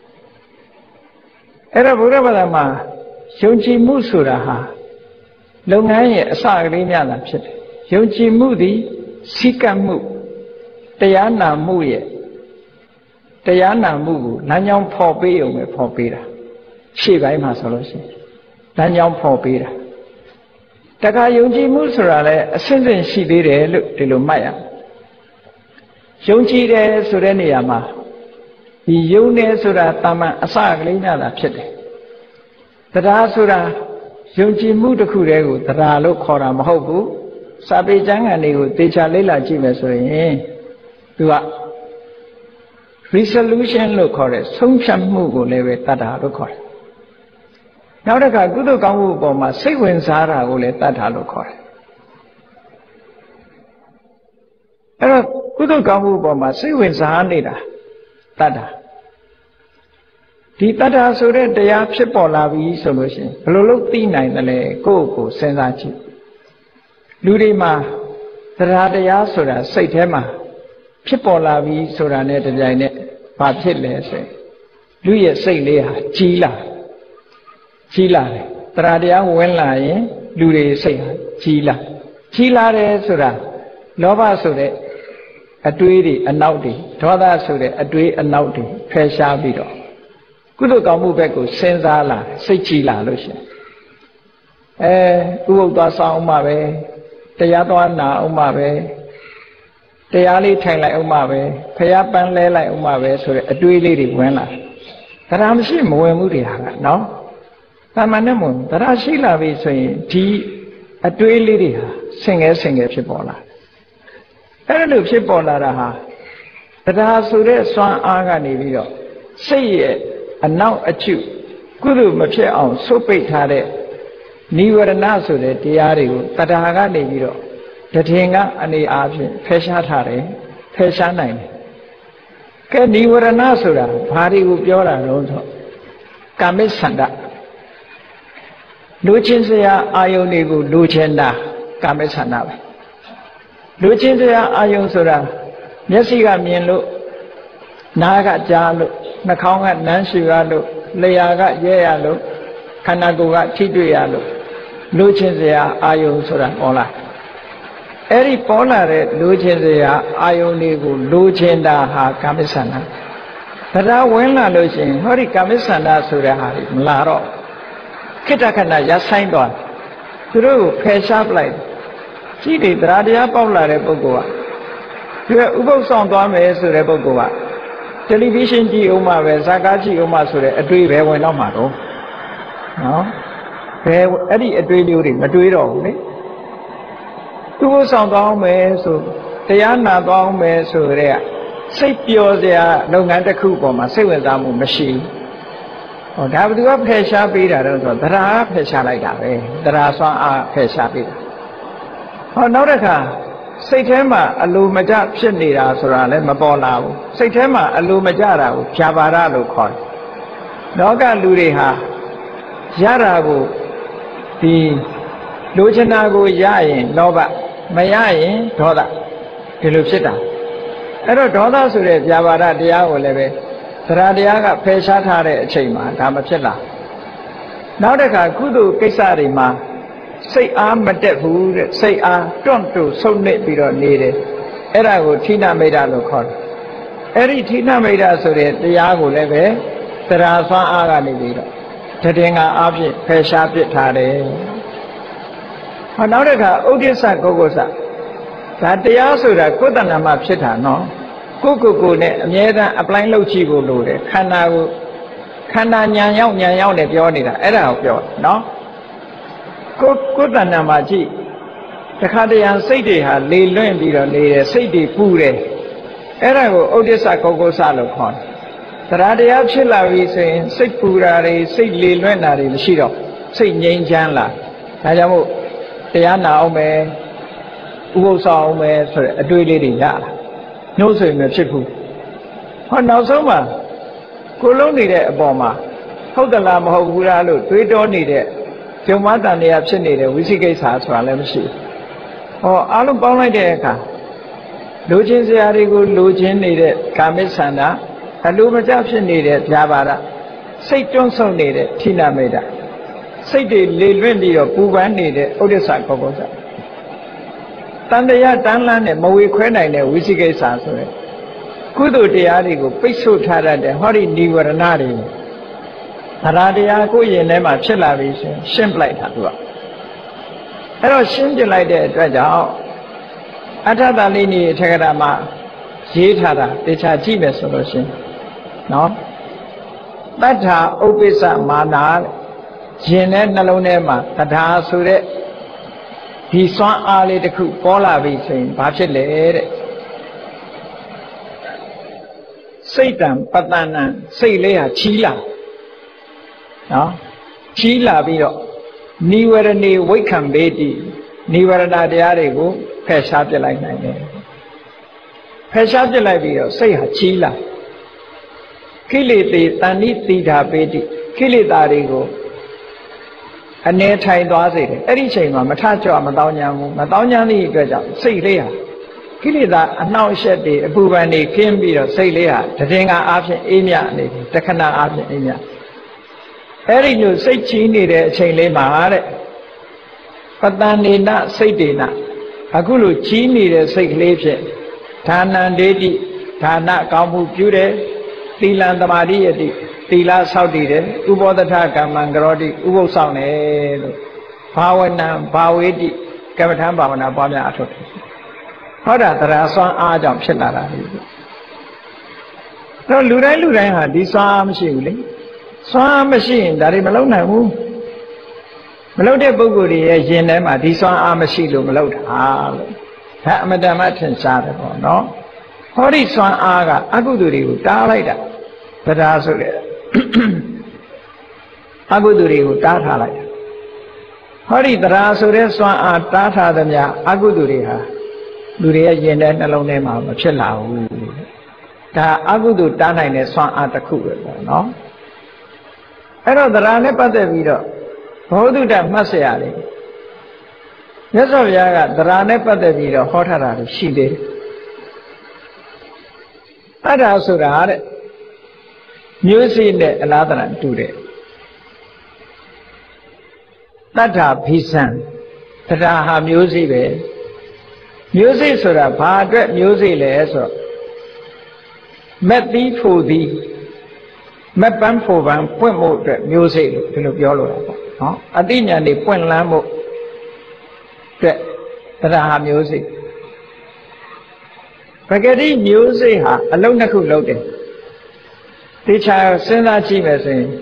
အဲ့တော့ဘုရားဘာသာမှာယုံကြည်မှုဆိုတာဟာလုပ်ငန်းရဲ့အစကလေးများတာဖြစ်တယ်ယုံကြည်မှုသည်စိကတ်မှုတရားနာမှုရဲ့တရားနာမှုကိုလမ်းကြောင်းဖော်ပေးုံပဲဖော်ပေးတာရှေ့ပိုင်းမှာဆိုလို့ရှိရင်လမ်းကြောင်းဖော်ပေးတာတခါယုံကြည်မှုဆိုတာလည်းအဆင့်ဆင့်ရှိသေးတယ်လို့ဒီလိုမှတ်ရယုံကြည်တယ်ဆိုတဲ့နေရာမှာဒီယုံနေဆိုတာတာမန်အစကလေးနဲ့သာဖြစ်တယ်တရားဆိုတာယုံကြည်မှုတစ်ခုတည်းကိုတရားလို့ခေါ်တာမဟုတ်ဘူးစာပေကျမ်းဂန်တွေကိုသေချာလေ့လာကြည့်မယ်ဆိုရင်သူက resolution လို့ခေါ်တဲ့ဆုံးဖြတ်မှုကိုလည်းပဲတတ္ထာလို့ခေါ်တယ်နောက်တစ်ခါကုသိုလ်ကောင်းမှုအပေါ်မှာစိတ်ဝင်စားတာကိုလည်းတတ္ထာလို့ခေါ်တယ်အဲ့တော့ကုသိုလ်ကောင်းမှုအပေါ်မှာစိတ်ဝင်စားနေတာတတ္ထာဒီတတ္ထာဆိုတဲ့တရားဖြစ်ပေါ်လာပြီဆိုလို့ရှိရင်ဘယ်လိုလုပ်သိနိုင်သလဲကိုယ့်ကိုယ်စဉ်းစားကြည့်လူတွေမှာတရားတရားဆိုတာစိတ်ထဲမှာဖြစ်ပေါ်လာပြီဆိုတာနဲ့တပြိုင်နက်ဘာဖြစ်လဲဆိုရင်လူရဲ့စိတ်လေးဟာကြီးလာကြီးလာတယ်တရားတရားဝင်လာရင်လူတွေစိတ်ဟာကြီးလာကြီးလာတယ်ဆိုတာလောဘဆိုတဲ့အတွေးတွေအနောက်တွေဒေါသဆိုတဲ့အတွေးအနောက်တွေဖယ်ရှားပြီးတော့ကုသိုလ်ကောင်းမှုဘက်ကိုစဉ်းစားလာစိတ်ကြီးလာလို့ရှိရင်အဲဥပုသ္သွားဆောင်အောင်မှပဲတရားသွားနာအောင်မှပဲတရားလေးထိုင်လိုက်အောင်မှပဲဖျားပန်းလဲလိုက်အောင်မှပဲဆိုတဲ့အတွေးလေးတွေဝင်လာတရားမရှိမဝင်မှုတွေဟာကနော်တာမန်နဲ့မဝင်တရားရှိလာပြီဆိုရင်ဒီအတွေးလေးတွေဟာဆင်ငယ်ဆင်ငယ်ဖြစ်ပေါ်လာအဲ့လိုဖြစ်ပေါ်လာတာဟာတရားဆိုတဲ့စွမ်းအားကနေပြီးတော့စိတ်ရဲ့အနောက်အကျုကုသိုလ်မဖြစ်အောင်ဆုတ်ပိတ်ထားတဲ့နိဝရဏဆိုတဲ့တရားတွေကိုတရားကနေပြီးတော့တထင်ကအနေအားဖြင့်ဖယ်ရှားထားတယ်ဖယ်ရှားနိုင်တယ်ကဲနိဝရဏဆိုတာဘာတွေကိုပြောတာလဲဆိုကာမိသန္တလူချင်းစရာအာယုန်တွေကိုလူချင်းတာကာမိသန္တပဲလူချင်းစရာအာယုန်ဆိုတာမျက်စိကမြင်လို့နားကကြားလို့နှာခေါင်းကနမ်းရှူရလို့လျှာကရဲရလို့ခန္ဓာကိုယ်ကထိတွေ့ရလို့လူချင်းစရာအာယုန်ဆိုတာပေါ်လာအဲ့ဒီပေါ်လာတဲ့လူချင်းစရာအာယုန်တွေကိုလူချင်းတာဟာကာမိသန္တတရားဝင်လာလို့ရှိရင်ဟောဒီကာမိသန္တဆိုတဲ့ဟာမလာတော့ခိတ္တခဏရဆိုင်သွားသူတို့ကိုဖယ်ရှားပလိုက်ကြည့်တယ်တရားတရားပေါက်လာတဲ့ပုဂ္ဂိုလ်ကသူကဥပုသ်ဆောင်သွားမယ်ဆိုတဲ့ပုဂ္ဂိုလ်ကတယ်လီဗီရှင်းကြည့်အောင်မှပဲဇာကားကြည့်အောင်မှဆိုတဲ့အတွေးပဲဝင်တော့မှာတော့နော်ဘယ်အဲ့ဒီအတွေးမျိုးတွေမတွေးတော့ဘူးလေသူ့ကိုဆောင်သွားအောင်မယ်ဆိုတရားနာသွားအောင်မယ်ဆိုတဲ့စိတ်ပျော်စရာလုပ်ငန်းတစ်ခုပေါ်မှာစိတ်ဝင်စားမှုမရှိဘူးဟောဒါဘယ်သူကဖယ်ရှားပေးတာတော့ဆိုတော့တရားဖယ်ရှားလိုက်တာပဲတရားစွမ်းအားဖယ်ရှားပေးတာဟောနောက်တစ်ခါစိတ်ထဲမှာအလိုမကျဖြစ်နေတာဆိုတာလည်းမပေါ်လာဘူးစိတ်ထဲမှာအလိုမကျတာကိုဖြာပါရလို့ခေါ်တယ်လောကလူတွေဟာရတာကိုဒီလိုချင်တာကိုရရင်လောဘမရရင်ဒေါသဒီလိုဖြစ်တာအဲ့တော့ဒေါသဆိုတဲ့ဖြာပါရတရားကိုလည်းပဲတရားတရားကဖယ်ရှားထားတဲ့အချိန်မှာဒါမဖြစ်လာနောက်တစ်ခါကုသိုလ်ကိစ္စတွေမှာစိတ်အားမတက်ဘူးတဲ့စိတ်အားတွန့်တူဆုတ်နစ်ပြီးတော့နေတယ်အဲ့ဒါကိုဌိနမိတ်္တလို့ခေါ်တယ်အဲ့ဒီဌိနမိတ်္တဆိုတဲ့တရားကိုလည်းပဲတရားဆွမ်းအားကနေပြီးတော့တည်ငါအားဖြင့်ဖယ်ရှားပစ်ထားတယ်ဟောနောက်တစ်ခါဥဒိစ္စကုက္ကုစဒါတရားဆိုတာကိုယ်တဏ္ဍာမှာဖြစ်တာနော်ကိုယ်ကိုယ်ကိုယ်နဲ့အမြဲတမ်း apply လုပ်ကြည့်ဖို့လိုတယ်ခန္ဓာကိုခန္ဓာညာရောက်ညာရောက်နဲ့ပြောနေတာအဲ့ဒါကိုပြောနော်ကိုကိုယ်တဏ္ဍာမှာကြည့်တခါတရံစိတ်တွေဟာလေလွင့်ပြီးတော့နေတယ်စိတ်တွေပူတယ်အဲ့ဒါကိုဥဒိစ္စကုက္ကုစလို့ခေါ်တယ်တရားတရားဖြစ်လာပြီဆိုရင်စိတ်ပူတာတွေစိတ်လေလွင့်တာတွေမရှိတော့စိတ်ငြိမ်းချမ်းလာဒါကြောင့်မို့တရားနာအောင်မယ်ဥပုသ်ဆောင်အောင်မယ်ဆိုတဲ့အတွေးလေးတွေရလာနှိုးဆိုရင်မဖြစ်ဘူးဟောနောက်ဆုံးမှာကိုလုံးနေတဲ့အပေါ်မှာဟုတ်သလားမဟုတ်ဘူးလားလို့တွေးတောနေတဲ့ဂျုံမတန်တရားဖြစ်နေတဲ့ဝိသိကိစ္စဆိုတာလည်းမရှိဘူးဟောအားလုံးပေါင်းလိုက်တဲ့အခါလူချင်းစရာတွေကိုလူချင်းနေတဲ့ကာမိသန္တာအလိုမကျဖြစ်နေတဲ့ဗျာပါဒစိတ်တွန်းဆုံနေတဲ့ဌိနမိတ်္တစိတ်တွေလေလွင့်ပြီးတော့ပူပန်းနေတဲ့ဥဒိစ္စကုက္ကုစတန်တရားတန်းလန်းနဲ့မဝေခွဲနိုင်တဲ့ဝိသိကိစ္စဆိုတဲ့ကုသိုလ်တရားတွေကိုပိတ်ဆို့ထားတတ်တဲ့ဟောဒီနိဝရဏတွေတရားတရားကိုရင်ထဲမှာဖြစ်လာပြီဆိုရင်ရှင်းပလိုက်တာသူကအဲ့တော့ရှင်းပြလိုက်တဲ့အတွက်ကြောင့်အထတ္တလိနိထေကရမှာရေးထားတာတခြားကြည့်မယ်ဆိုလို့ရှင်နော်တတ္ထာဥပ္ပစ္စမာနာရင်နဲ့နှလုံးထဲမှာတရားဆိုတဲ့ဒီစွမ်းအားလေးတစ်ခုပေါ်လာပြီဆိုရင်ဘာဖြစ်လဲတဲ့စိတ်တံပတ္တနံစိတ်လေးဟာချီးလာနော်ချီးလာပြီးတော့နိဝရဏေဝိက္ခံဘေတိနိဝရဏတရားတွေကိုဖယ်ရှားပြလိုက်နိုင်တယ်ဖယ်ရှားပြလိုက်ပြီးတော့စိတ်ဟာချီးလာကိလေသေတဏိတိဓာပေတိကိလေသာတွေကိုအနေထိုင်သွားစေတယ်အဲ့ဒီချိန်မှာမထကြွမတောင်းညာဘူးမတောင်းညာသည့်အတွက်ကြောင့်စိတ်လေးဟာကိလေသာအနှောင့်အယှက်တွေအပူပန်တွေခင်းပြီးတော့စိတ်လေးဟာတည်ငါအားဖြင့်အေးမြနေတယ်တခဏအားဖြင့်အေးမြအဲ့ဒီလိုစိတ်ချီးနေတဲ့အချိန်လေးမှာတဲ့ပတန်နေနစိတ်တေနအခုလိုချီးနေတဲ့စိတ်ကလေးဖြင့်ဒါနံဒေတိဒါနကောင်းမှုပြုတယ်သီလံသမာဓိယတိသီလဆောက်တည်တယ်ဥပောဒထကမ္မံကရောတိဥပုသ်ဆောင်တယ်လို့ဘာဝနံဘာဝေတိကမ္မထံဘာဝနာပွားများအထုတ်တယ်ဟောတာတရားစွမ်းအားကြောင့်ဖြစ်လာတာလေတော့လူတိုင်းလူတိုင်းဟာဒီစွမ်းအားမရှိဘူးလေစွမ်းအားမရှိရင်ဒါတွေမလုပ်နိုင်ဘူးမလုပ်တဲ့ပုဂ္ဂိုလ်တွေရဲ့ယင်ထဲမှာဒီစွမ်းအားမရှိလို့မလုပ်တာလို့ဒါအမတန်မှထင်ရှားတယ်ပေါ့နော်ဟောဒီစွမ်းအားကအကုသိုလ်တွေကိုတားလိုက်တာတရားဆိုတဲ့အကုသိုလ်တွေကိုတားထားလိုက်တာဟောဒီတရားဆိုတဲ့စွမ်းအားတားထားသမျှအကုသိုလ်တွေဟာလူတွေရဲ့ယင်တဲ့နှလုံးထဲမှာမဖြစ်လာဘူးဒါအကုသိုလ်တားနိုင်တဲ့စွမ်းအားတစ်ခုပဲပေါ့နော်အဲ့တော့တရားနဲ့ပတ်သက်ပြီးတော့ဘောဓုတမှတ်เสียရတယ်မြတ်စွာဘုရားကတရားနဲ့ပတ်သက်ပြီးတော့ဟောထားတာရှိသေးတယ်အဲ့ဒါဆိုတာတဲ့မျိုးစေ့နဲ့အလားတန်တူတယ်တတ္ထာဘိဇံတရားဟာမျိုးစေ့ပဲမျိုးစေ့ဆိုတာဘာအတွက်မျိုးစေ့လဲဆိုတော့မက်သီးဖို့သည်မက်ပန်းဖို့ပန်းပွင့်ဖို့အတွက်မျိုးစေ့လို့ဒီလိုပြောလို့တာပေါ့နော်အသိဉာဏ်တွေပွင့်လန်းဖို့အတွက်တရားဟာမျိုးစေ့ပဂတိမျိုးစေ့ဟာအလုံးနှစ်ခုလုံးတယ်တေချာစဉ်းစားကြည့်မယ်ဆိုရင်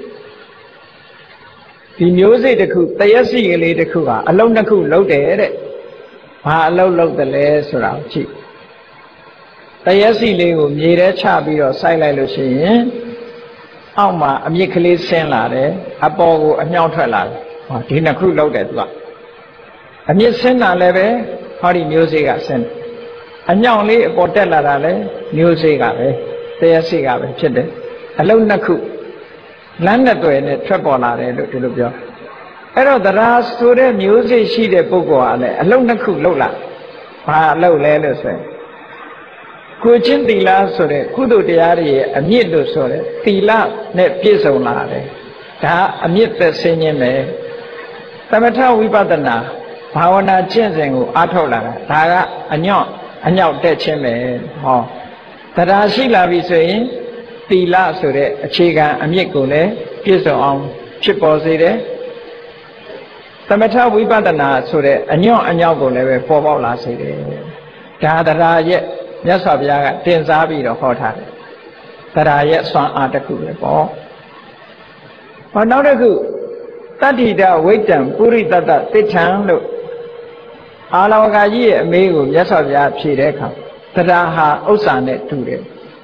ဒီမျိုးစေ့တစ်ခုတရက်စီကလေးတစ်ခုဟာအလုံးနှစ်ခုလုံးတယ်တဲ့ဘာအလုံးလုံးတယ်လဲဆိုတာကိုကြည့်တရက်စီလေးကိုမြေထဲချပြီးတော့စိုက်လိုက်လို့ရှိရင်အောက်မှာအမြစ်ကလေးဆင်းလာတယ်အပေါ်ကိုအမြောက်ထွက်လာတယ်ဟောဒီနှစ်ခုလုံးတယ်သူကအမြစ်ဆင်းလာလည်းပဲဟောဒီမျိုးစေ့ကဆင်းတယ်အညောင်လေးအပေါ်တက်လာတာလည်းမျိုးစေ့ကပဲတရက်စီကပဲဖြစ်တယ်အလုံးနှစ်ခုလမ်းနဲ့တွေ့နဲ့ထွက်ပေါ်လာတယ်လို့ဒီလိုပြောအဲ့တော့တရားဆိုတဲ့မျိုးစေ့ရှိတဲ့ပုဂ္ဂိုလ်ကလည်းအလုံးနှစ်ခုလှုပ်လာဘာလှုပ်လဲလို့ဆိုရင်ကိုချင်းသီလဆိုတဲ့ကုသိုလ်တရားတွေရဲ့အမြင့်လို့ဆိုတဲ့သီလနဲ့ပြည့်စုံလာတယ်ဒါအမြင့်သက်ဆင်းခြင်းပဲသမထဝိပဿနာဘာဝနာကျင့်စဉ်ကိုအားထုတ်လာတာဒါကအညော့အညောက်တက်ခြင်းပဲဟောတရားရှိလာပြီဆိုရင်သီလဆိုတဲ့အခြေခံအမြင့်ကိုလည်းပြည့်စုံအောင်ဖြစ်ပေါ်စေတယ်သမထဝိပဿနာဆိုတဲ့အညော့အညောက်ကိုလည်းပဲပေါ်ပေါက်လာစေတယ်ဒါတရားရဲ့မြတ်စွာဘုရားကတင်စားပြီးတော့ဟောထားတယ်တရားရဲ့စွမ်းအားတစ်ခုပဲပေါ့ဟောနောက်တစ်ခုတတ္တိတဝိတ္တံပုရိတတ္တတိဋ္ဌံလို့အာလဝကကြီးရဲ့အမေးကိုမြတ်စွာဘုရားဖြေတဲ့အခါတရားဟာဥစ္စာနဲ့တူတယ်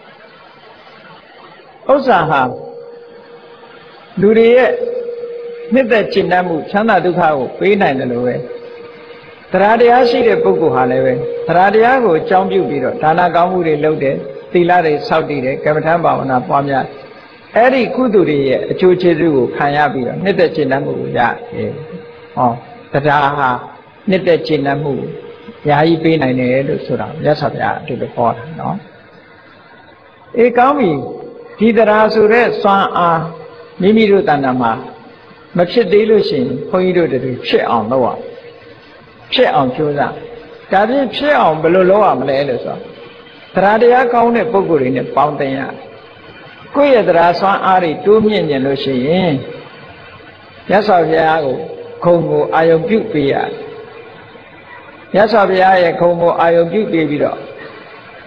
ဥစ္စာဟာလူတွေရဲ့နှစ်သက်ကျင့်တတ်မှုချမ်းသာဒုက္ခကိုပေးနိုင်တယ်လို့ပဲတရားတရားရှိတဲ့ပုဂ္ဂိုလ်ဟာလည်းပဲတရားတရားကိုအကြောင်းပြုပြီးတော့ဒါနကောင်းမှုတွေလုပ်တယ်သီလတွေစောင့်တည်တယ်ကမ္မထဘာဝနာပွားများအဲ့ဒီကုသိုလ်တွေရဲ့အကျိုးကျေးဇူးကိုခံရပြီးတော့နှစ်သက်ကျင့်တတ်မှုကိုရတယ်ဟောတရားဟာနှစ်သက်ကျင့်တတ်မှုယာယီပေးနိုင်တယ်လို့ဆိုတာမြတ်စွာဘုရားဒီလိုဟောတာနော်အေးကောင်းပြီဒီတရားဆိုတဲ့စွမ်းအားမိမိတို့တဏ္ဍာမှာမဖြစ်သေးလို့ရှိရင်ဘုန်းကြီးတို့တွေဖြစ်အောင်လုပ်ရဖြစ်အောင်ကြိုးစားဒါဖြင့်ဖြစ်အောင်ဘယ်လိုလုပ်ရမလဲလို့ဆိုတော့တရားတရားကောင်းတဲ့ပုဂ္ဂိုလ်တွေနဲ့ပေါင်းသင်ရကိုယ့်ရဲ့တရားစွမ်းအားတွေတိုးမြင့်နေလို့ရှိရင်မြတ်စွာဘုရားကိုခုံကိုအာယုံပြုပေးရမြတ်စွာဘုရားရဲ့ခုံကိုအာယုံပြုပေးပြီးတော့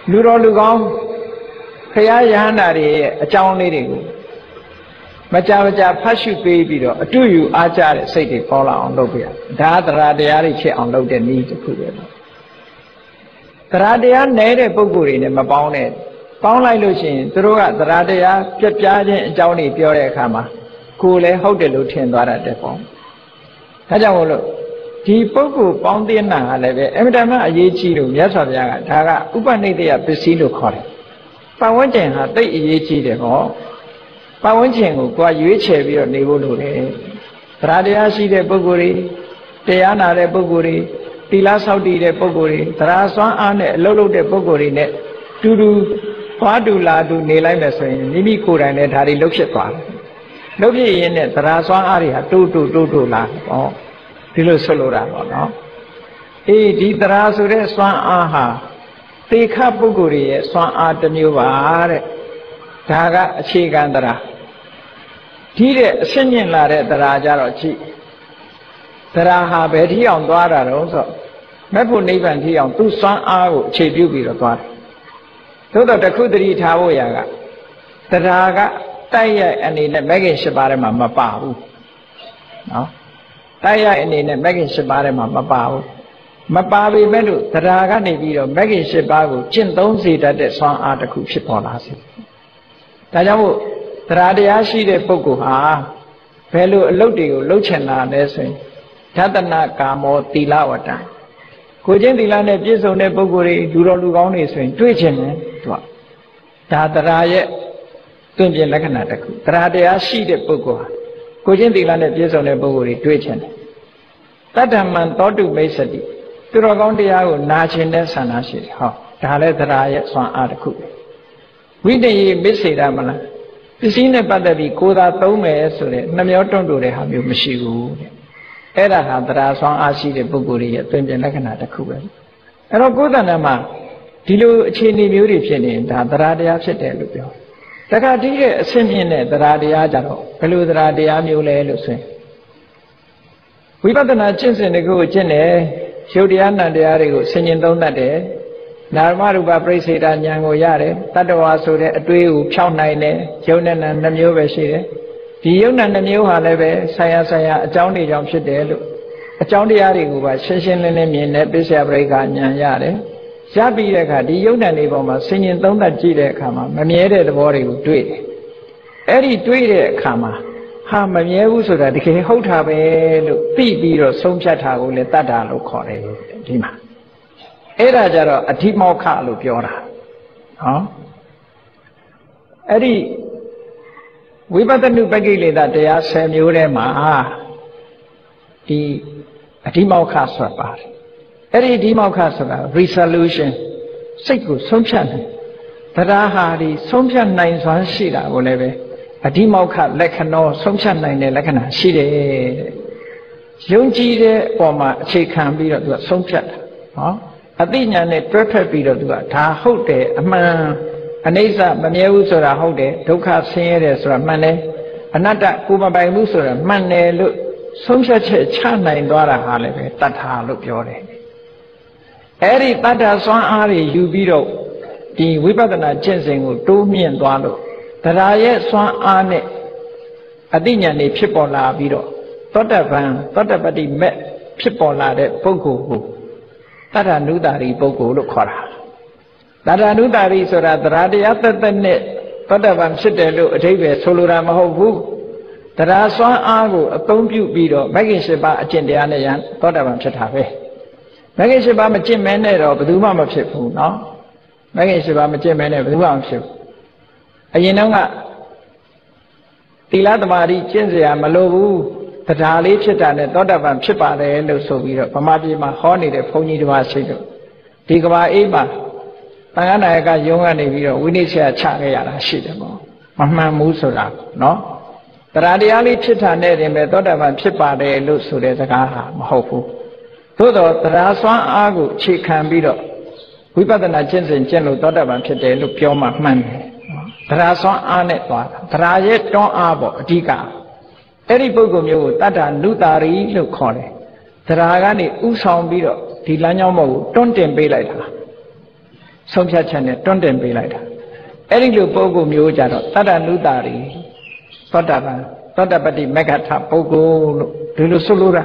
လူတော်လူကောင်းခရယဟန္တာတွေရဲ့အကြောင်းလေးတွေကိုမကြမကြဖတ်ရှုပေးပြီးတော့အတူယူအားကြတဲ့စိတ်တွေပေါ်လာအောင်လုပ်ပြရဒါသရတရားတွေဖြစ်အောင်လုပ်တဲ့နည်းတစ်ခုပဲသရတရားနည်းတဲ့ပုဂ္ဂိုလ်တွေနဲ့မပေါင်းနဲ့ပေါင်းလိုက်လို့ရှိရင်သူတို့ကသရတရားပြက်ပြားခြင်းအကြောင်းတွေပြောတဲ့အခါမှာကိုယ်လည်းဟုတ်တယ်လို့ထင်သွားတတ်တယ်ပေါ့ဒါကြောင့်မို့လို့ဒီပုဂ္ဂိုလ်ပေါင်းတင်တာကလည်းပဲအမြဲတမ်းအရေးကြီးလို့မြတ်စွာဘုရားကဒါကဥပနိဒေယပစ္စည်းလို့ခေါ်တယ်ပတ်ဝန်းကျင်ဟာတိတ်အရေးကြီးတယ်ဟောပတ်ဝန်းကျင်ကိုကိုယ်ရွေးချယ်ပြီးတော့နေဖို့လိုတယ်သရတရားရှိတဲ့ပုဂ္ဂိုလ်တွေတရားနာတဲ့ပုဂ္ဂိုလ်တွေသီလဆောက်တည်တဲ့ပုဂ္ဂိုလ်တွေသရစွမ်းအားနဲ့အလုပ်လုပ်တဲ့ပုဂ္ဂိုလ်တွေနဲ့တူတူသွားတူလာတူနေလိုက်မယ်ဆိုရင်မိမိကိုယ်တိုင်လည်းဒါတွေလှုပ်ဖြစ်သွားတယ်လှုပ်ဖြစ်ရင်နဲ့သရစွမ်းအားတွေဟာတိုးတိုးတိုးတိုးလာဟောဒီလိုဆိုလိုတာပေါ့နော်အေးဒီသရဆိုတဲ့စွမ်းအားဟာသေခပုဂ္ဂိုလ်ရဲ့စွမ်းအားတစ်မျိုးပါတဲ့ဒါကအခြေခံသရဒီတဲ့အရှင်းမြင်လာတဲ့သရကြတော့ကြည့်သရဟာဘယ်ထိအောင်သွားတာတော့ဆိုမက်ဖို့နိဗ္ဗာန်ထိအောင်သူ့စွမ်းအားကိုအခြေပြုပြီးတော့သွားတယ်သို့တော့တခုတတိထားဖို့ရာကသရကတိုက်ရိုက်အနေနဲ့မဂ္ဂင်၈ပါးထဲမှာမပါဘူးနော်တိုက်ရိုက်အနေနဲ့မဂ္ဂင်၈ပါးထဲမှာမပါဘူးမပါပေမဲ့လို့သရကနေပြီးတော့မဂ္ဂင်၈ပါးကိုကျင့်သုံးစေတတ်တဲ့စွမ်းအားတစ်ခုဖြစ်ပေါ်လာစေဒါကြောင့်မို့သရတရားရှိတဲ့ပုဂ္ဂိုလ်ဟာဘယ်လိုအလုပ်တွေကိုလုပ်ချင်တာလဲဆိုရင်ဓတနာကာမောသီလဝတ္တကိုချင်းသီလနဲ့ပြည့်စုံတဲ့ပုဂ္ဂိုလ်တွေလူတော်လူကောင်းတွေဆိုရင်တွေ့ချင်တယ်သူကဒါသရရဲ့တွင်ပြင်လက္ခဏာတစ်ခုသရတရားရှိတဲ့ပုဂ္ဂိုလ်ဟာကိုချင်းသီလနဲ့ပြည့်စုံတဲ့ပုဂ္ဂိုလ်တွေတွေ့ချင်တယ်တတ္တမံသောတုမိတ်စတိသူတော်ကောင်းတရားကိုနာကျင်တဲ့ဆန္ဒရှိတယ်ဟောဒါလည်းသရရဲ့စွမ်းအားတစ်ခုပဲဝိတ္တယေမစ္စေရမလားပစ္စည်းနဲ့ပတ်သက်ပြီးကိုယ်သာသုံးမယ်ဆိုတဲ့နှမျောတွန့်တိုတဲ့ဟာမျိုးမရှိဘူးတဲ့အဲ့ဒါဟာသရစွမ်းအားရှိတဲ့ပုဂ္ဂိုလ်ရဲ့တွင်ပြင်လက္ခဏာတစ်ခုပဲအဲ့တော့ကိုယ်တဏ္ဍာမှာဒီလိုအခြေအနေမျိုးတွေဖြစ်နေဒါသရတရားဖြစ်တယ်လို့ပြောတခါတည်းကအဆင့်မြင့်တဲ့သရတရားကြတော့ဘယ်လိုသရတရားမျိုးလဲလို့ဆိုရင်ဝိပဿနာကျင့်စဉ်တစ်ခုကိုကျင့်တယ်ရုပ်တရားနာတရားတွေကိုဆင်ញင်သုံးတတ်တယ်နာမရူပပရိစ္ဆေဒဉာဏ်ကိုရတယ်တတ္တဝါဆိုတဲ့အတွေးကိုဖြောင်းနိုင်တယ်ယုံနဲ့နာနှမျိုးပဲရှိတယ်ဒီယုံနဲ့နှမျိုးဟာလည်းပဲဆိုင်ရာဆိုင်ရာအကြောင်းတွေကြောင့်ဖြစ်တယ်လို့အကြောင်းတရားတွေကိုပါရှင်းရှင်းလင်းလင်းမြင်တဲ့ပစ္စယပရိက္ခဉာဏ်ရတယ်ရပြီးတဲ့အခါဒီယုံနဲ့နေပေါ်မှာဆင်ញင်သုံးတတ်ကြည့်တဲ့အခါမှာမမြဲတဲ့သဘောတွေကိုတွေ့တယ်အဲ့ဒီတွေ့တဲ့အခါမှာဟာမမြဲဘူးဆိုတာတကယ်ဟုတ်တာပဲလို့သိပြီးတော့ဆုံးဖြတ်တာကိုလည်းတတ်တာလို့ခေါ်တယ်ဒီမှာအဲ့ဒါကြတော့အဓိမောက္ခလို့ပြောတာနော်အဲ့ဒီဝိပဿနာပကိလေသာတရား၁၀မျိုးထဲမှာဒီအဓိမောက္ခဆိုတာပါတယ်အဲ့ဒီအဓိမောက္ခဆိုတာ resolution စိတ်ကိုဆုံးဖြတ်နိုင်တရားဟာဒီဆုံးဖြတ်နိုင်စွမ်းရှိတာကိုလည်းပဲအဓိမောက္ခလက္ခဏာဆုံးဖြတ်နိုင်တဲ့လက္ခဏာရှိတယ်ယုံကြည်တဲ့အပေါ်မှာအခြေခံပြီးတော့သူကဆုံးဖြတ်တာနော်အသိဉာဏ်နဲ့တွဲဖက်ပြီးတော့သူကဒါဟုတ်တယ်အမှန်အနိစ္စမမြဲဘူးဆိုတာဟုတ်တယ်ဒုက္ခဆင်းရဲတယ်ဆိုတာမှန်တယ်အနတ္တကိုမပိုင်ဘူးဆိုတာမှန်တယ်လို့ဆုံးဖြတ်ချက်ချနိုင်သွားတာဟာလည်းပဲတတ္ထာလို့ပြောတယ်အဲ့ဒီတတ္ထာစွမ်းအားတွေယူပြီးတော့ဒီဝိပဿနာကျင့်စဉ်ကိုတိုးမြင့်သွားလို့တရားရဲ့စွမ်းအားနဲ့အသိဉာဏ်တွေဖြစ်ပေါ်လာပြီးတော့သောတပန်သောတပတ္တိမက်ဖြစ်ပေါ်လာတဲ့ပုဂ္ဂိုလ်ကိုတတ္ထနုတာရီပုဂ္ဂိုလ်လို့ခေါ်တာတတ္ထနုတာရီဆိုတာတရားတရားသက်သက်နဲ့သောတပန်ဖြစ်တယ်လို့အဓိပ္ပာယ်ဆိုလိုတာမဟုတ်ဘူးတရားစွမ်းအားကိုအသုံးပြုပြီးတော့မဂ္ဂင်၈ပါးအကျင့်တရားနဲ့ရန်သောတပန်ဖြစ်တာပဲမဂ္ဂင်၈ပါးမကျင့်မဲနဲ့တော့ဘယ်သူမှမဖြစ်ဘူးเนาะမဂ္ဂင်၈ပါးမကျင့်မဲနဲ့ဘယ်သူမှမဖြစ်ဘူးအရင်တော့ကသီလသမာဓိကျင့်เสียမလိုဘူးတရားလေးဖြစ်တာနဲ့သောတပန်ဖြစ်ပါတယ်လို့ဆိုပြီးတော့ဗမာပြည်မှာဟောနေတဲ့ဘုန်းကြီးတစ်ပါးရှိတော့ဒီကဘာအေးမှာသံဃာနာယကယုံကနေပြီးတော့ဝိနည်းဆရာချခဲ့ရတာရှိတယ်ပေါ့မမှန်ဘူးဆိုတာเนาะတရားတရားလေးဖြစ်တာနဲ့တင်ပဲသောတပန်ဖြစ်ပါတယ်လို့ဆိုတဲ့စကားဟာမဟုတ်ဘူးသို့တော့တရားစွမ်းအားကိုအခြေခံပြီးတော့ဝိပဿနာကျင့်စဉ်ကျင့်လို့သောတပန်ဖြစ်တယ်လို့ပြောမှမှန်တယ်တရားစွမ်းအားနဲ့သွားတာတရားရဲ့တွန်းအားပေါ့အဓိကအဲ့ဒီပုဂ္ဂိုလ်မျိုးကိုတတ္တနုတာရီလို့ခေါ်တယ်တရားကနေဥဆောင်ပြီးတော့ဒီလမ်းကြောင်းဘက်ကိုတွန်းတင်ပေးလိုက်တာဆုံးဖြတ်ချက်နဲ့တွန်းတင်ပေးလိုက်တာအဲ့ဒီလိုပုဂ္ဂိုလ်မျိုးကြတော့တတ္တနုတာရီသောတာပန်သောတပတ္တိမဂ္ဂထပုဂ္ဂိုလ်လို့ဒီလိုဆိုလိုတာ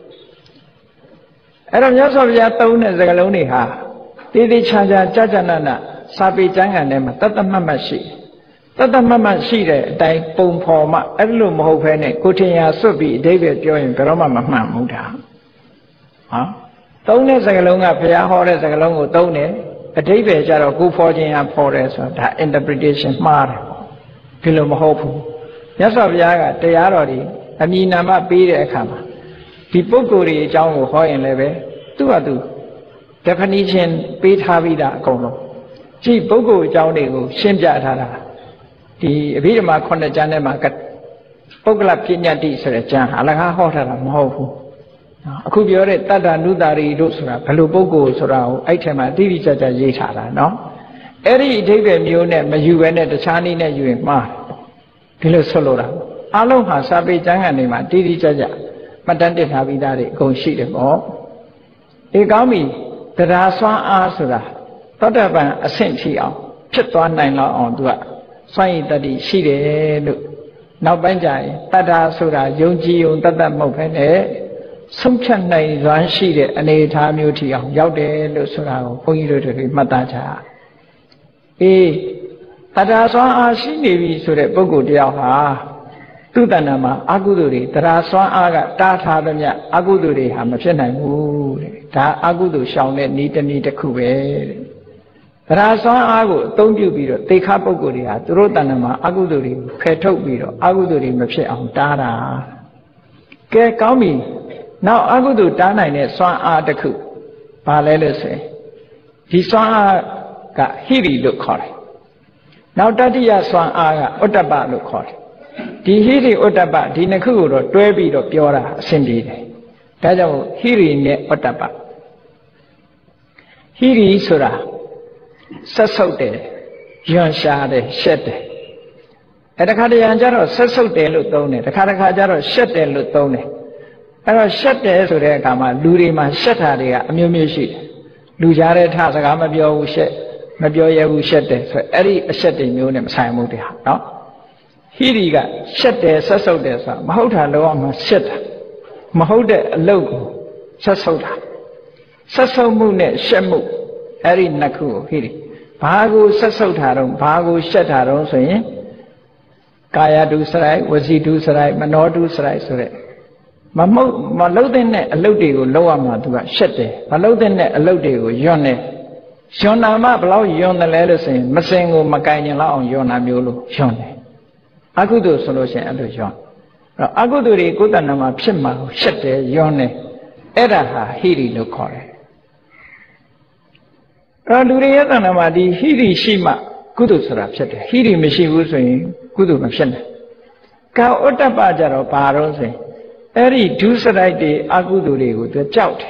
အဲ့တော့မြတ်စွာဘုရားသုံးတဲ့စကားလုံးတွေဟာတည်တည်ချာချာကြာကြာနာနာစာပေကျမ်းဂန်ထဲမှာတတ်တမှတ်မှတ်ရှိတတ်တမှတ်မှတ်ရှိတဲ့အတိုင်းပုံဖော်မှအဲ့လိုမဟုတ်ဘဲနဲ့ကိုထင်ရစွတ်ပြီးအဓိပ္ပာယ်ပြောရင်ဘယ်တော့မှမမှန်ဘူးဒါဟောသုံးတဲ့စကားလုံးကဘုရားဟောတဲ့စကားလုံးကိုသုံးတယ်အဓိပ္ပာယ်ကျတော့ကိုဖော်ခြင်းဟာဖော်တယ်ဆိုတာဒါ interpretation မှားတယ်ဒီလိုမဟုတ်ဘူးမြတ်စွာဘုရားကတရားတော်ဒီအမည်နာမပေးတဲ့အခါမှာဒီပုဂ္ဂိုလ်တွေအကြောင်းကိုဟောရင်လည်းပဲသူ့ဟာသူ definition ပေးထားပြီးသားအကုန်လုံးကြည့်ပုဂ္ဂိုလ်အကြောင်းတွေကိုရှင်းပြထားတာဒီအဘိဓမ္မာခုနှစ်ကျမ်းထဲမှာပုဂ္ဂလပညာတိဆိုတဲ့ကျမ်းဟာအလကားဟောထားတာမဟုတ်ဘူးအခုပြောတဲ့တတ္တနုတာရီတို့ဆိုတာဘယ်လိုပုဂ္ဂိုလ်ဆိုတာကိုအဲ့ထဲမှာတိတိကျကျရေးထားတာနော်အဲ့ဒီအဓိပ္ပာယ်မျိုးနဲ့မယူဘဲနဲ့တခြားနည်းနဲ့ယူရင်မှားဒီလိုဆိုလိုတာအလုံးဟာစာပေကျမ်းဂန်တွေမှာတိတိကျကျမှတ်တမ်းတင်ထားပြီးသားတွေအကုန်ရှိတယ်ပေါ့ဒီကောင်းပြီတရားစွမ်းအားဆိုတာသောတာပန်အဆင့်ထိအောင်ဖြစ်သွားနိုင်လောက်အောင်သူကစွမ်းရည်တတိရှိတယ်လို့နောက်ပိုင်းကျရင်တတ္တာဆိုတာယုံကြည်ယုံတတ်တတ်မဟုတ်ဘဲနဲ့ဆုံးဖြတ်နိုင်စွမ်းရှိတဲ့အနေအထားမျိုးထိအောင်ရောက်တယ်လို့ဆိုတာကိုဘုန်းကြီးတို့တွေမှတ်သားကြအေးတတ္တာစွမ်းအားရှိနေပြီဆိုတဲ့ပုဂ္ဂိုလ်တယောက်ဟာသူ့တဏ္ဍာမှာအကုသိုလ်တွေတရားစွမ်းအားကတားထားသမျှအကုသိုလ်တွေဟာမဖြစ်နိုင်ဘူးတဲ့ဒါအကုသိုလ်ရှောင်တဲ့ဤတနည်းတစ်ခုပဲတဲ့တရားစွမ်းအားကိုအသုံးပြုပြီးတော့သေခပုဂ္ဂိုလ်တွေဟာသူတို့တဏ္ဍာမှာအကုသိုလ်တွေဖယ်ထုတ်ပြီးတော့အကုသိုလ်တွေမဖြစ်အောင်တားတာကဲကောင်းပြီနောက်အကုသိုလ်တားနိုင်တဲ့စွမ်းအားတစ်ခုဘာလဲလို့ဆိုရင်ဒီစွမ်းအားကဟိရိလို့ခေါ်တယ်နောက်တတိယစွမ်းအားကဥတ္တပလို့ခေါ်တယ်ဒီဟိရိဥတ္တပဒီနှစ်ခုကိုတော့တွဲပြီးတော့ပြောတာအဆင်ပြေတယ်ဒါကြောင့်ဟိရိနဲ့ဥတ္တပဟိရိဆိုတာဆက်ဆုပ်တယ်ယွန်ရှားတယ်ရှက်တယ်အဲတခါတရံကျတော့ဆက်ဆုပ်တယ်လို့သုံးတယ်တခါတခါကျတော့ရှက်တယ်လို့သုံးတယ်အဲ့တော့ရှက်တယ်ဆိုတဲ့အခါမှာလူတွေမှာရှက်တာတွေကအမျိုးမျိုးရှိတယ်လူကြားတဲ့ထစကားမပြောဘူးရှက်မပြောရဘူးရှက်တယ်ဆိုအဲ့ဒီအရှက်တွေမျိုးနဲ့မဆိုင်ဘူးတဲ့ဟာနော်ဟိရိကရှက်တယ်ဆက်ဆုပ်တယ်ဆိုတာမဟုတ်တာလောကမှာရှက်တာမဟုတ်တဲ့အလုပ်ကိုဆက်ဆုပ်တာဆက်ဆုပ်မှုနဲ့ရှက်မှုအဲ့ဒီနှစ်ခုကိုဟိရိဘာကိုဆက်ဆုပ်တာတော့ဘာကိုရှက်တာတော့ဆိုရင်ကာယတုစရိုက်ဝစီတုစရိုက်မနောတုစရိုက်ဆိုတဲ့မမဟုတ်မလုပ်တဲ့အလုပ်တွေကိုလုပ်ရမှာသူကရှက်တယ်မလုပ်တဲ့အလုပ်တွေကိုယွန်းတယ်ယွန်းနာမှဘလောက်ယွန်းတယ်လဲလို့ဆိုရင်မစင်ကိုမကင်ကျင်လောက်အောင်ယွန်းတာမျိုးလို့ယွန်းတယ်အကုသိုလ်ဆိုလို့ရှိရင်အဲ့လိုယွန်းအဲ့တော့အကုသိုလ်တွေကိုယ်တဏ္ဍာမှာဖြစ်မှာကိုရှက်တယ်ယွန်းတယ်အဲ့ဒါဟာဟိရိလို့ခေါ်တယ်အဲ့လူတွေရဲ့တဏ္ဍာမှာဒီဟိရိရှိမှကုသိုလ်ဆိုတာဖြစ်တယ်ဟိရိမရှိဘူးဆိုရင်ကုသိုလ်မဖြစ်နိုင်ကာဥတ္တပကြတော့ဘာတော့ဆိုရင်အဲ့ဒီဒုစရိုက်တွေအကုသိုလ်တွေကိုသူကြောက်တယ်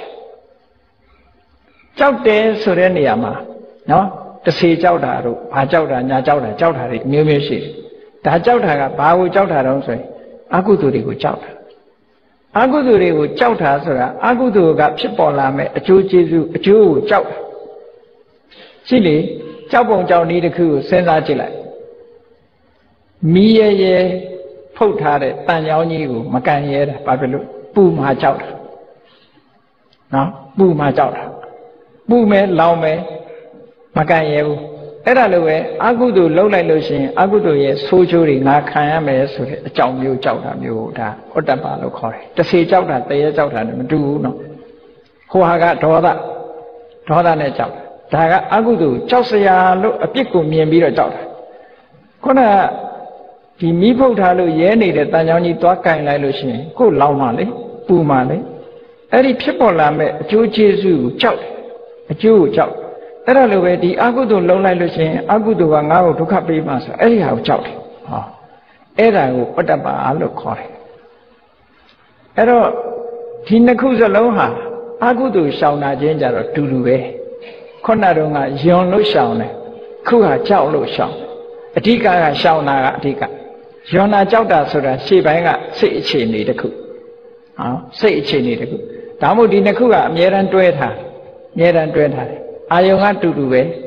ကြောက်တယ်ဆိုတဲ့နေရာမှာနော်တစေကြောက်တာတို့ဘာကြောက်တာညာကြောက်တာကြောက်တာတွေအမျိုးမျိုးရှိတယ်ဒါကြောက်တာကဘာကိုကြောက်တာတော့ဆိုရင်အကုသိုလ်တွေကိုကြောက်တာအကုသိုလ်တွေကိုကြောက်တာဆိုတာအကုသိုလ်ကဖြစ်ပေါ်လာမဲ့အကျိုးကျေးဇူးအကျိုးကိုကြောက်တာရှိလေကြောက်ပုံကြောက်နည်းတစ်ခုကိုစဉ်းစားကြည့်လိုက်မီးရဲရဲဖုတ်ထားတဲ့တန်ကြောင်းကြီးကိုမကန်ရဲတာဘာဖြစ်လို့ပူမှာကြောက်တာနော်ပူမှာကြောက်တာပူမယ်လောင်မယ်မကန်ရဲဘူးအဲ့ဒါလိုပဲအကုသိုလ်လှုပ်လိုက်လို့ရှိရင်အကုသိုလ်ရဲ့ဆိုးချိုးတွေငါခံရမယ်ဆိုတဲ့အကြောင်းမျိုးကြောက်တာမျိုးဒါဥတ္တပလို့ခေါ်တယ်တစ်စေကြောက်တာတရေကြောက်တာနဲ့မတူဘူးနော်ဟိုဟာကဒေါသဒေါသနဲ့ကြောက်တာဒါကအကုသိုလ်ကြောက်စရာလို့အပြစ်ကိုမြင်ပြီးတော့ကြောက်တာခုနကဒီမိဖုတ်ထားလို့ရဲနေတဲ့တန်ကြောင်းကြီးသွားကင်လိုက်လို့ရှိရင်ကိုယ်လောင်မှလေပူမှလေအဲ့ဒီဖြစ်ပေါ်လာမဲ့အကျိုးကျေးဇူးကိုကြောက်တယ်အကျိုးကိုကြောက်အဲ့ဒါလိုပဲဒီအကုသိုလ်လုံးလိုက်လို့ရှိရင်အကုသိုလ်ကငါ့ကိုဒုက္ခပေးမှဆိုအဲ့ဒီဟာကိုကြောက်တယ်ဟောအဲ့ဒါကိုဥတ္တပလို့ခေါ်တယ်အဲ့တော့ဒီနှစ်ခုစလုံးဟာအကုသိုလ်ရှောင်တာချင်းကြတော့တူတူပဲခုနတုန်းကယွန်လို့ရှောင်တယ်ခုဟာကြောက်လို့ရှောင်အဓိကကရှောင်တာကအဓိကယွန်နာကြောက်တာဆိုတာရှေ့ပိုင်းကစိတ်အခြေအနေတစ်ခုဟောစိတ်အခြေအနေတစ်ခုဒါမှမဟုတ်ဒီနှစ်ခုကအမြဲတမ်းတွဲထားအမြဲတမ်းတွဲထားတယ်အာယုံကတူတူပဲ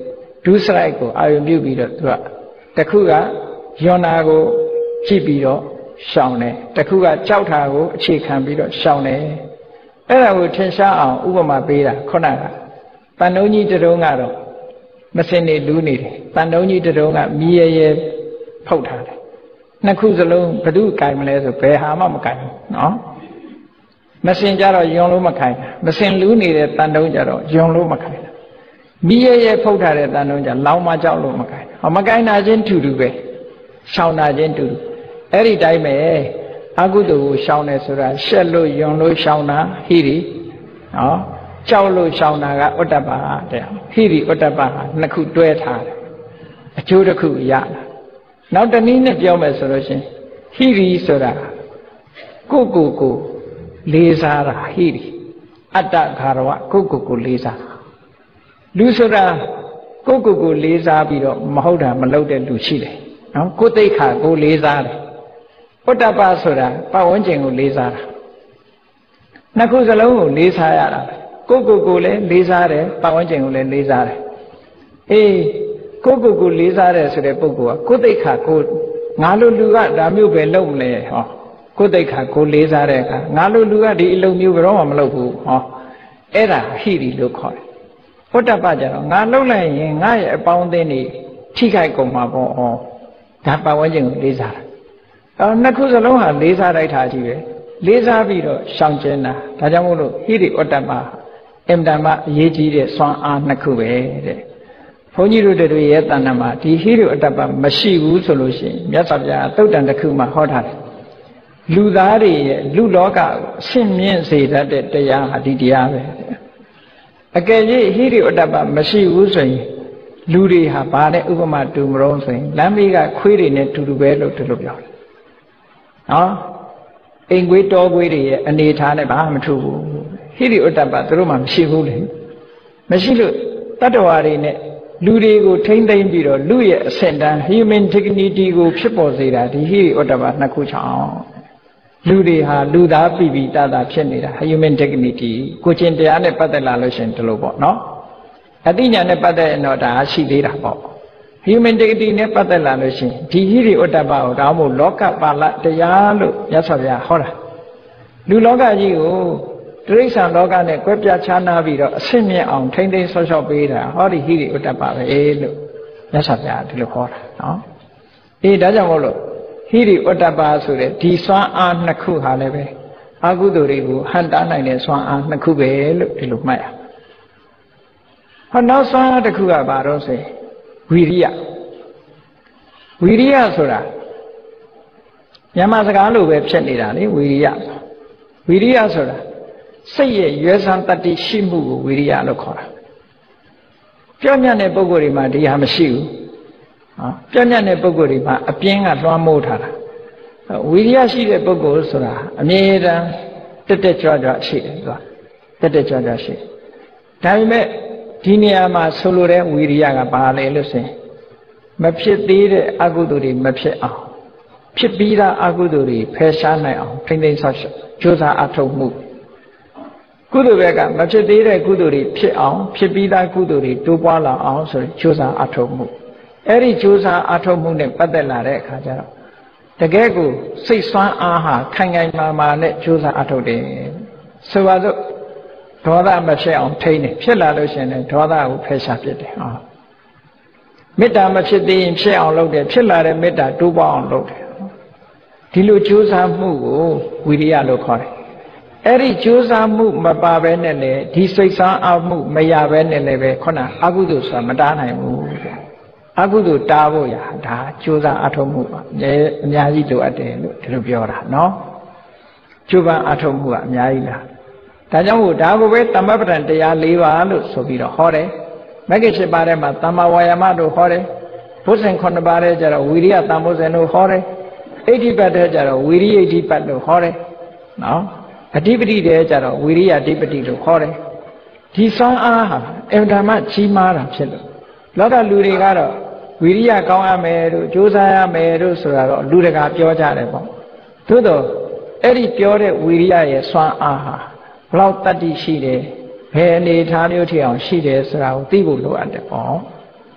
ဒုစရိုက်ကိုအာရုံပြုပြီးတော့သူကတခုကယွန်နာကိုကြည့်ပြီးတော့ရှောင်တယ်တခုကကြောက်တာကိုအခြေခံပြီးတော့ရှောင်တယ်အဲ့ဒါကိုထင်ရှားအောင်ဥပမာပေးတာခုနကတန်တုံးကြီးတတုံးကတော့မစင်နေလူးနေတယ်တန်တုံးကြီးတတုံးကမီးရဲရဲဖုတ်ထားတယ်နှစ်ခုစလုံးဘယ်သူကြိုင်မလဲဆိုဘယ်ဟာမှမကြိုင်ဘူးနော်မစင်ကြတော့ယွန်လို့မခိုင်တာမစင်လူးနေတဲ့တန်တုံးကြတော့ယွန်လို့မခိုင်တာမီးရဲရဲဖုတ်ထားတဲ့တန်တုံးကြလောင်မကြောက်လို့မခိုင်ဟောမခိုင်တာချင်းတူတူပဲရှောင်တာချင်းတူတူအဲ့ဒီတိုင်းပဲအကုသိုလ်ကိုရှောင်တယ်ဆိုတာရှက်လို့ယွန်လို့ရှောင်တာဟိရိနော်ကြောက်လို့ရှောင်တာကဥတ္တပတဲ့ဟိရိဥတ္တပဟာနှစ်ခုတွဲထားတယ်အကျိုးတစ်ခုရလာနောက်တနည်းနဲ့ပြောမယ်ဆိုလို့ရှင်ဟိရိဆိုတာကိုကိုကိုလေးစားတာဟိရိအတ္တခါရဝကိုကိုကိုလေးစားလူဆိုတာကိုကိုကိုလေးစားပြီးတော့မဟုတ်တာမလုပ်တဲ့လူရှိတယ်နော်ကိုသိက္ခာကိုလေးစားတယ်ဥတ္တပဆိုတာပတ်ဝန်းကျင်ကိုလေးစားတာနှစ်ခုစလုံးကိုလေးစားရတာကိုကိုကိုလည်းလေးစားတယ်ပတ်ဝန်းကျင်ကိုလည်းလေးစားတယ်အေးကိုကိုကိုလေးစားတယ်ဆိုတဲ့ပုဂ္ဂိုလ်ကကိုသိက္ခာကိုငါလိုလူကဒါမျိုးပဲလုပ်လဲဟောကိုသိက္ခာကိုလေးစားတဲ့အခါငါလိုလူကဒီအလုပ်မျိုးဘယ်တော့မှမလုပ်ဘူးဟောအဲ့ဒါဟိရိလို့ခေါ်တယ်ဥတ္တပကြတော့ငါလုပ်လိုက်ရင်ငါရဲ့အပေါင်းအသင်းတွေထိခိုက်ကုန်မှာပေါ့ဟောဒါပတ်ဝန်းကျင်ကိုလေးစားတာအော်နှစ်ခုစလုံးဟာလေးစားလိုက်တာကြီးပဲလေးစားပြီးတော့ရှောင်ကျဉ်တာဒါကြောင့်မို့လို့ဟိရိဥတ္တပအင်တန်မှအရေးကြီးတဲ့စွမ်းအားနှစ်ခုပဲတဲ့ဘုန်းကြီးတို့တွေရဲ့တဏ္ဍာမှာဒီဟိရိဥတ္တပမရှိဘူးဆိုလို့ရှိရင်မြတ်စွာဘုရားသုတ်တန်တစ်ခုမှာဟောထားတယ်လူသားတွေရဲ့လူလောကကိုအရှင်းမြင့်စေတတ်တဲ့တရားဟာဒီတရားပဲအကယ်၍ဟိရိဥတ္တပမရှိဘူးဆိုရင်လူတွေဟာဘာနဲ့ဥပမာတူမလို့ဆိုရင်လမ်းမေးကခွေးတွေနဲ့တူတူပဲလို့ဒီလိုပြောတယ်နော်အိမ်ခွေးတောခွေးတွေရဲ့အနေထားနဲ့ဘာမှမထူဘူးဟိရိဥတ္တပသူတို့မှမရှိဘူးလေမရှိလို့တတ္တဝါတွေနဲ့လူတွေကိုထိမ့်သိမ့်ပြီးတော့လူရဲ့အဆင့်တန်း human dignity ကိုဖြစ်ပေါ်စေတာဒီဟိရိဥတ္တပနှစ်ခုချောင်းလူတွေဟာလူသားပြည်ပြည်တသာဖြစ်နေတာ human dignity ကိုချင်းတရားနဲ့ပတ်သက်လာလို့ရှင်ဒီလိုပေါ့နော်အတိညာနဲ့ပတ်သက်ရင်တော့ဒါရှိသေးတာပေါ့ human dignity နဲ့ပတ်သက်လာလို့ရှင်ဒီဟိရိဥတ္တပကိုဒါမှမဟုတ်လောကပါဠတရားလို့မြတ်စွာဘုရားဟောတာလူလောကကြီးကိုတိရစ္ဆာန်လောကနဲ့ကွဲပြားခြားနားပြီးတော့အဆင့်မြင့်အောင်ထိမ့်သိမ်းဆော့ရှော့ပေးတာဟောဒီဟိရိဥတ္တပပဲလို့မြတ်စွာဘုရားဒီလိုဟောတာနော်အေးဒါကြောင့်မို့လို့ဟိရိဥတ္တပဆိုတဲ့ဒီစွမ်းအားနှစ်ခုဟာလည်းပဲအကုသိုလ်တွေကိုဟန်တားနိုင်တဲ့စွမ်းအားနှစ်ခုပဲလို့ဒီလိုမှတ်ရဟောနောက်စွမ်းအားတစ်ခုကဘာတော့ဆိုဝီရိယဝီရိယဆိုတာမြန်မာစကားလိုပဲဖြစ်နေတာလေဝီရိယဝီရိယဆိုတာစိတ်ရဲ့ရွယ်ဆန်းတတ္တိရှိမှုကိုဝီရိယလို့ခေါ်တာပြောညံ့တဲ့ပုဂ္ဂိုလ်တွေမှာဒီဟာမရှိဘူးဟောပြောညံ့တဲ့ပုဂ္ဂိုလ်တွေမှာအပြင်းကလွှမ်းမိုးထားတာဝီရိယရှိတဲ့ပုဂ္ဂိုလ်ဆိုတာအမြဲတမ်းတက်တက်ကြွကြွရှိတယ်သူကတက်တက်ကြွကြွရှိဒါပေမဲ့ဒီနေရာမှာဆိုလိုတဲ့ဝီရိယကဘာလဲလို့ဆိုရင်မဖြစ်သေးတဲ့အကုသိုလ်တွေမဖြစ်အောင်ဖြစ်ပြီးသားအကုသိုလ်တွေဖယ်ရှားနိုင်အောင်ထိမ့်သိမ်းဆော့ရှော့ကြိုးစားအထောက်မှုကုသိုလ်ဘက်ကမဖြစ်သေးတဲ့ကုသိုလ်တွေဖြစ်အောင်ဖြစ်ပြီးသားကုသိုလ်တွေတိုးပွားလာအောင်ဆိုရင်ကြိုးစားအထောက်မှုအဲ့ဒီကြိုးစားအထောက်မှုနဲ့ပတ်သက်လာတဲ့အခါကျတော့တကယ်ကိုစိတ်ဆွမ်းအားဟာခိုင်ခိုင်မာမာနဲ့ကြိုးစားအထောက်တယ်ဆိုပါစို့ဒေါသမဖြစ်အောင်ထိန်းတယ်ဖြစ်လာလို့ရှိရင်ဒေါသကိုဖယ်ရှားပြစ်တယ်ဟောမေတ္တာမဖြစ်သေးရင်ဖြစ်အောင်လုပ်တယ်ဖြစ်လာတဲ့မေတ္တာတိုးပွားအောင်လုပ်တယ်ဒီလိုကြိုးစားမှုကိုဝိရိယလို့ခေါ်တယ်အဲ့ဒီကြိုးစားမှုမပါဘဲနဲ့လေဒီစိတ်ဆန်းအောင်မှုမရဘဲနဲ့လည်းပဲခုနအကုသိုလ်ဆိုတာမတားနိုင်ဘူးအကုသိုလ်တားဖို့ရဒါကြိုးစားအထောက်မှုပါအများကြီးလိုအပ်တယ်လို့ဒီလိုပြောတာနော်ကြိုးပမ်းအထောက်မှုကအများကြီးလားဒါကြောင့်မို့ဒါကိုပဲသမ္မပဋ္ဌာန်တရား၄ပါးလို့ဆိုပြီးတော့ဟောတယ်မဂ္ဂင်၈ပါးထဲမှာသမ္မာဝါယာမတို့ဟောတယ်ဘုဇင်ခုနှစ်ပါးထဲကျတော့ဝီရိယတန်ဖိုးဇင်တို့ဟောတယ်ဣဋ္ဌိပတ်ထဲကျတော့ဝီရိယဣဋ္ဌိပတ်လို့ဟောတယ်နော်အဓိပတိထဲကျတော့ဝီရိယအဓိပတိလို့ခေါ်တယ်ဒီစွမ်းအားဟာအင်တာမကြီးမားတာဖြစ်လို့လောကလူတွေကတော့ဝီရိယကောင်းရမယ်တို့ကြိုးစားရမယ်တို့ဆိုတာတော့လူတကာပြောကြတယ်ပေါ့သို့တော့အဲ့ဒီပြောတဲ့ဝီရိယရဲ့စွမ်းအားဟာဘလောက်တတ္တိရှိတယ်ဘယ်အနေထားမျိုးထိအောင်ရှိတယ်ဆိုတာကိုသိဖို့လိုအပ်တယ်ပေါ့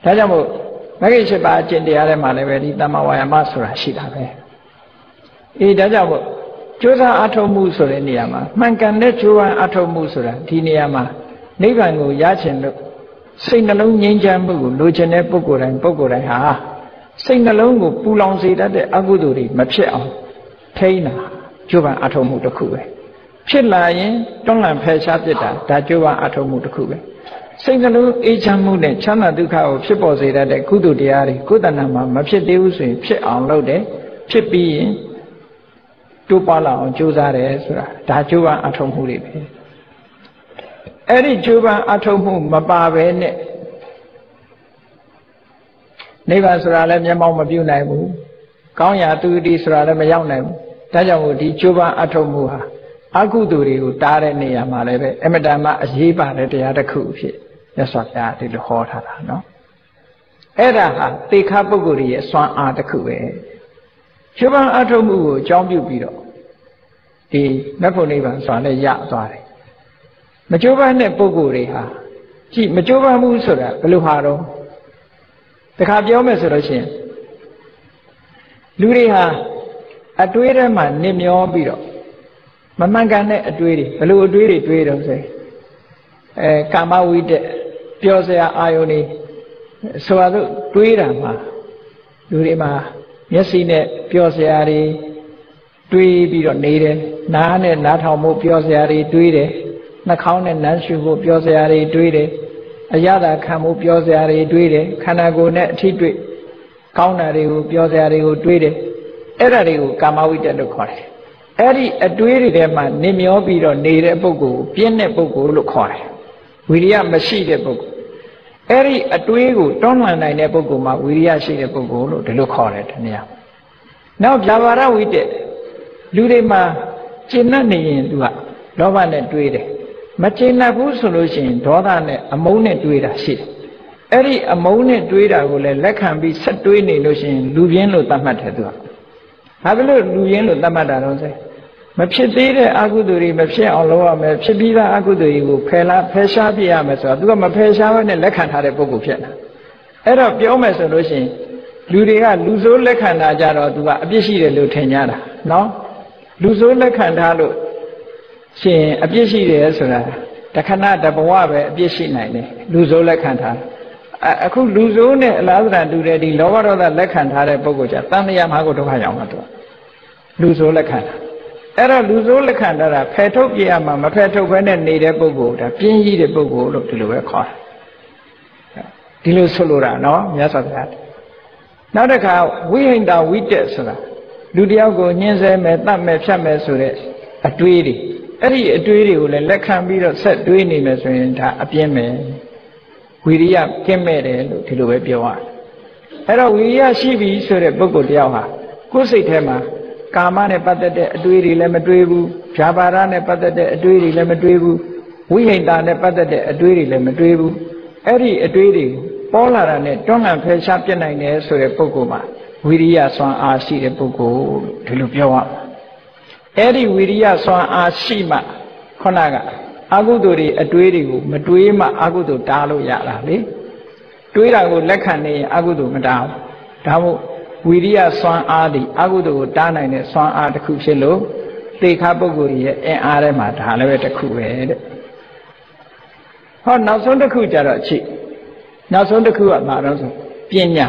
ဒါကြောင့်မို့မဂ္ဂင်၈ပါးအကျင့်တရားတွေမှာလည်းပဲဒီတမ္မာဝါယာမဆိုတာရှိတာပဲအေးဒါကြောင့်မို့ကြိုးစားအထောက်မှုဆိုတဲ့နေရာမှာမှန်ကန်တဲ့ကြိုးပမ်းအထောက်မှုဆိုတာဒီနေရာမှာနိဗ္ဗာန်ကိုရချင်လို့စိတ်နှလုံးငြိမ်းချမ်းမှုကိုလိုချင်တဲ့ပုဂ္ဂိုလ်တိုင်းပုဂ္ဂိုလ်တိုင်းဟာစိတ်နှလုံးကိုပူလောင်စေတတ်တဲ့အကုသိုလ်တွေမဖြစ်အောင်ထိန်းတာကြိုးပမ်းအထောက်မှုတစ်ခုပဲဖြစ်လာရင်တွန်းလှန်ဖယ်ရှားပြစ်တာဒါကြိုးပမ်းအထောက်မှုတစ်ခုပဲစိတ်နှလုံးအေးချမ်းမှုနဲ့ချမ်းသာဒုက္ခကိုဖြစ်ပေါ်စေတတ်တဲ့ကုသိုလ်တရားတွေကိုယ်တဏ္ဍာမှာမဖြစ်သေးဘူးဆိုရင်ဖြစ်အောင်လုပ်တယ်ဖြစ်ပြီးရင်တိုးပွားလာအောင်ကြိုးစားတယ်ဆိုတာဒါကြိုးပမ်းအထောက်မှုတွေပဲအဲ့ဒီကြိုးပမ်းအထောက်မှုမပါဘဲနဲ့နိဗ္ဗာန်ဆိုတာလည်းမျက်မှောက်မပြုနိုင်ဘူးကောင်းရာသူတိဆိုတာလည်းမရောက်နိုင်ဘူးဒါကြောင့်မို့ဒီကြိုးပမ်းအထောက်မှုဟာအကုသိုလ်တွေကိုတားတဲ့နေရာမှာလည်းပဲအမတန်မှအရေးပါတဲ့တရားတစ်ခုဖြစ်မြတ်စွာဘုရားဒီလိုဟောထားတာနော်အဲ့ဒါဟာသေခပုဂ္ဂိုလ်ရဲ့စွမ်းအားတစ်ခုပဲကြိုးပမ်းအထောက်မှုကိုအကြောင်းပြုပြီးတော့ဒီမဂ္ဂနိဗ္ဗာန်ဆိုတာလည်းရသွားတယ်မကြိုးပမ်းတဲ့ပုဂ္ဂိုလ်တွေဟာကြည့်မကြိုးပမ်းမှုဆိုတာဘယ်လိုဟာတော့တခါပြောမယ်ဆိုလို့ရှိရင်လူတွေဟာအတွေးထဲမှာနစ်မျောပြီးတော့မမှန်ကန်တဲ့အတွေးတွေဘယ်လိုအတွေးတွေတွေးတော့ဆိုအဲကာမဝိတ္တပြောစရာအာယုန်တွေဆိုတော့တွေးတာမှာလူတွေမှာမျက်စိနဲ့ပြောစရာတွေတွေးပြီးတော့နေတယ်နားနဲ့နားထောင်မှုပြောစရာတွေတွေးတယ်နှာခေါင်းနဲ့နမ်းရှုဖို့ပြောစရာတွေတွေးတယ်အရသာခံမှုပြောစရာတွေတွေးတယ်ခန္ဓာကိုယ်နဲ့အထိတွေ့ကောင်းတာတွေကိုပြောစရာတွေကိုတွေးတယ်အဲ့ဒါတွေကိုကာမဝိတ္တလို့ခေါ်တယ်အဲ့ဒီအတွေးတွေထဲမှာနစ်မျောပြီးတော့နေတဲ့ပုဂ္ဂိုလ်ပြင်းတဲ့ပုဂ္ဂိုလ်လို့ခေါ်တယ်ဝိရိယမရှိတဲ့ပုဂ္ဂိုလ်အဲ့ဒီအတွေးကိုတွန်းလှန်နိုင်တဲ့ပုဂ္ဂိုလ်မှာဝိရိယရှိတဲ့ပုဂ္ဂိုလ်လို့ဒီလိုခေါ်တယ်တနည်းအားနောက်ဗျာပါဒဝိတ္တလူတွေမှာကျင့်တတ်နေရင်သူကလောဘနဲ့တွေးတယ်မကျင့်တတ်ဘူးဆိုလို့ရှိရင်ဒေါသနဲ့အမုန်းနဲ့တွေးတာရှိတယ်အဲ့ဒီအမုန်းနဲ့တွေးတာကိုလည်းလက်ခံပြီးဆက်တွေးနေလို့ရှိရင်လူပြင်းလို့သတ်မှတ်တယ်သူကဘာဖြစ်လို့လူရင်းလို့သတ်မှတ်တာတော့ဆိုမဖြစ်သေးတဲ့အကုသိုလ်တွေမဖြစ်အောင်လုပ်ရမယ်ဖြစ်ပြီးသားအကုသိုလ်တွေကိုဖယ်လာဖယ်ရှားပြရမယ်ဆိုတာသူကမဖယ်ရှားဘဲနဲ့လက်ခံထားတဲ့ပုဂ္ဂိုလ်ဖြစ်တာအဲ့တော့ပြောမယ်ဆိုလို့ရှိရင်လူတွေကလူဆိုးလက်ခံတာကြတော့သူကအပြစ်ရှိတယ်လို့ထင်ကြတာနော်လူဆိုးလက်ခံထားလို့ရှင်အပြစ်ရှိတယ်ဆိုတာတခဏတဘဝပဲအပြစ်ရှိနိုင်တယ်လူဆိုးလက်ခံထားအခုလူဆိုးနဲ့အလားတူတူတဲ့ဒီလောဘဒေါသလက်ခံထားတဲ့ပုဂ္ဂိုလ်ကြတန်တရားမှာကိုဒုက္ခရောက်မှာသူလူဆိုးလက်ခံတာအဲ့တော့လူဆိုးလက်ခံတာဖယ်ထုတ်ပြရမှာမဖယ်ထုတ်ဘဲနဲ့နေတဲ့ပုဂ္ဂိုလ်ဒါပြင်းကြီးတဲ့ပုဂ္ဂိုလ်လို့ဒီလိုပဲခေါ်တာဒီလိုဆိုလိုတာနော်မြတ်စွာဘုရားနောက်တစ်ခါဝိဟိန္ဒဝိတ္တဆိုတာလူတယောက်ကိုညှင်းဆဲမယ်တတ်မယ်ဖြတ်မယ်ဆိုတဲ့အတွေးတွေအဲ့ဒီအတွေးတွေကိုလည်းလက်ခံပြီးတော့ဆက်တွေးနေမယ်ဆိုရင်ဒါအပြင်းမယ်ဝိရိယကင်းမဲ့တယ်လို့ဒီလိုပဲပြောရတယ်အဲ့တော့ဝိရိယရှိပြီဆိုတဲ့ပုဂ္ဂိုလ်တယောက်ဟာကိုယ်စိတ်ထဲမှာကာမနဲ့ပတ်သက်တဲ့အတွေးတွေလည်းမတွေးဘူးဗျာပါဒနဲ့ပတ်သက်တဲ့အတွေးတွေလည်းမတွေးဘူးဝိဟိန္ဒာနဲ့ပတ်သက်တဲ့အတွေးတွေလည်းမတွေးဘူးအဲ့ဒီအတွေးတွေပေါ်လာတာနဲ့တွန်းလှန်ဖယ်ရှားပြစ်နိုင်တယ်ဆိုတဲ့ပုဂ္ဂိုလ်မှာဝိရိယစွမ်းအားရှိတဲ့ပုဂ္ဂိုလ်ဒီလိုပြောရမှာအဲ့ဒီဝိရိယစွမ်းအားရှိမှခုနကအကုသိုလ်တွေအတွေးတွေကိုမတွေးမှအကုသိုလ်တားလို့ရတာလေတွေးတာကိုလက်ခံနေရင်အကုသိုလ်မတားဘူးဒါမို့ဝိရိယစွမ်းအားဒီအကုသိုလ်ကိုတားနိုင်တဲ့စွမ်းအားတစ်ခုဖြစ်လို့သေခပုဂ္ဂိုလ်ရဲ့အင်အားထဲမှာဒါလည်းပဲတစ်ခုပဲတဲ့ဟောနောက်ဆုံးတစ်ခုကြတော့ချိနောက်ဆုံးတစ်ခုကဘာလို့ဆိုပညာ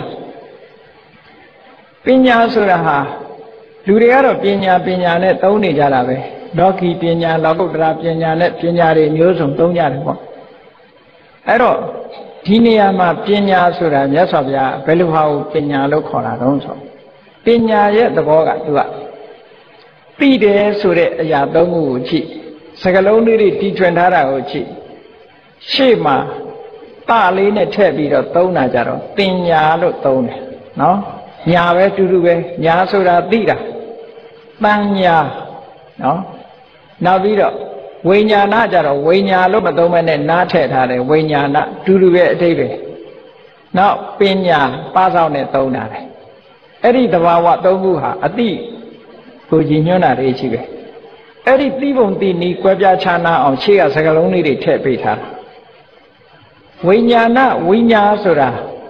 ပညာဆိုတာဟာလူတွေကတော့ပညာပညာနဲ့သုံးနေကြတာပဲလောကီပညာလောကုတ္တရာပညာနဲ့ပညာတွေမျိုးစုံသုံးကြတယ်ပေါ့အဲ့တော့ဒီနေရာမှာပညာဆိုတာမြတ်စွာဘုရားဘယ်လိုဟာကိုပညာလို့ခေါ်တာတုံးဆိုပညာရဲ့သဘောကသူကပြီးတယ်ဆိုတဲ့အရာသုံးခုကိုကြည့်စကလုံးလေးတွေတီထွင်ထားတာကိုကြည့်ရှေ့မှာတလေးနဲ့ထည့်ပြီးတော့သုံးတာကြတော့ပညာလို့သုံးတယ်နော်ညာပဲတူတူပဲညာဆိုတာသိတာပညာနော်နောက်ပြီးတော့ဝိညာဏကြတော့ဝိညာလို့မသုံးမနဲ့နားထည့်ထားတယ်ဝိညာဏတူတူပဲအတိတ်ပဲနောက်ပညာပါဆောင်နဲ့သုံးတာတယ်အဲ့ဒီသဘာဝသုံးခုဟာအတိကိုကြီးညွှန်းတာတွေရှိပဲအဲ့ဒီသိပုံသိနည်းကွဲပြားခြားနာအောင်ရှေ့ကစကားလုံးလေးတွေထည့်ပေးထားတာဝိညာဏဝိညာဆိုတာ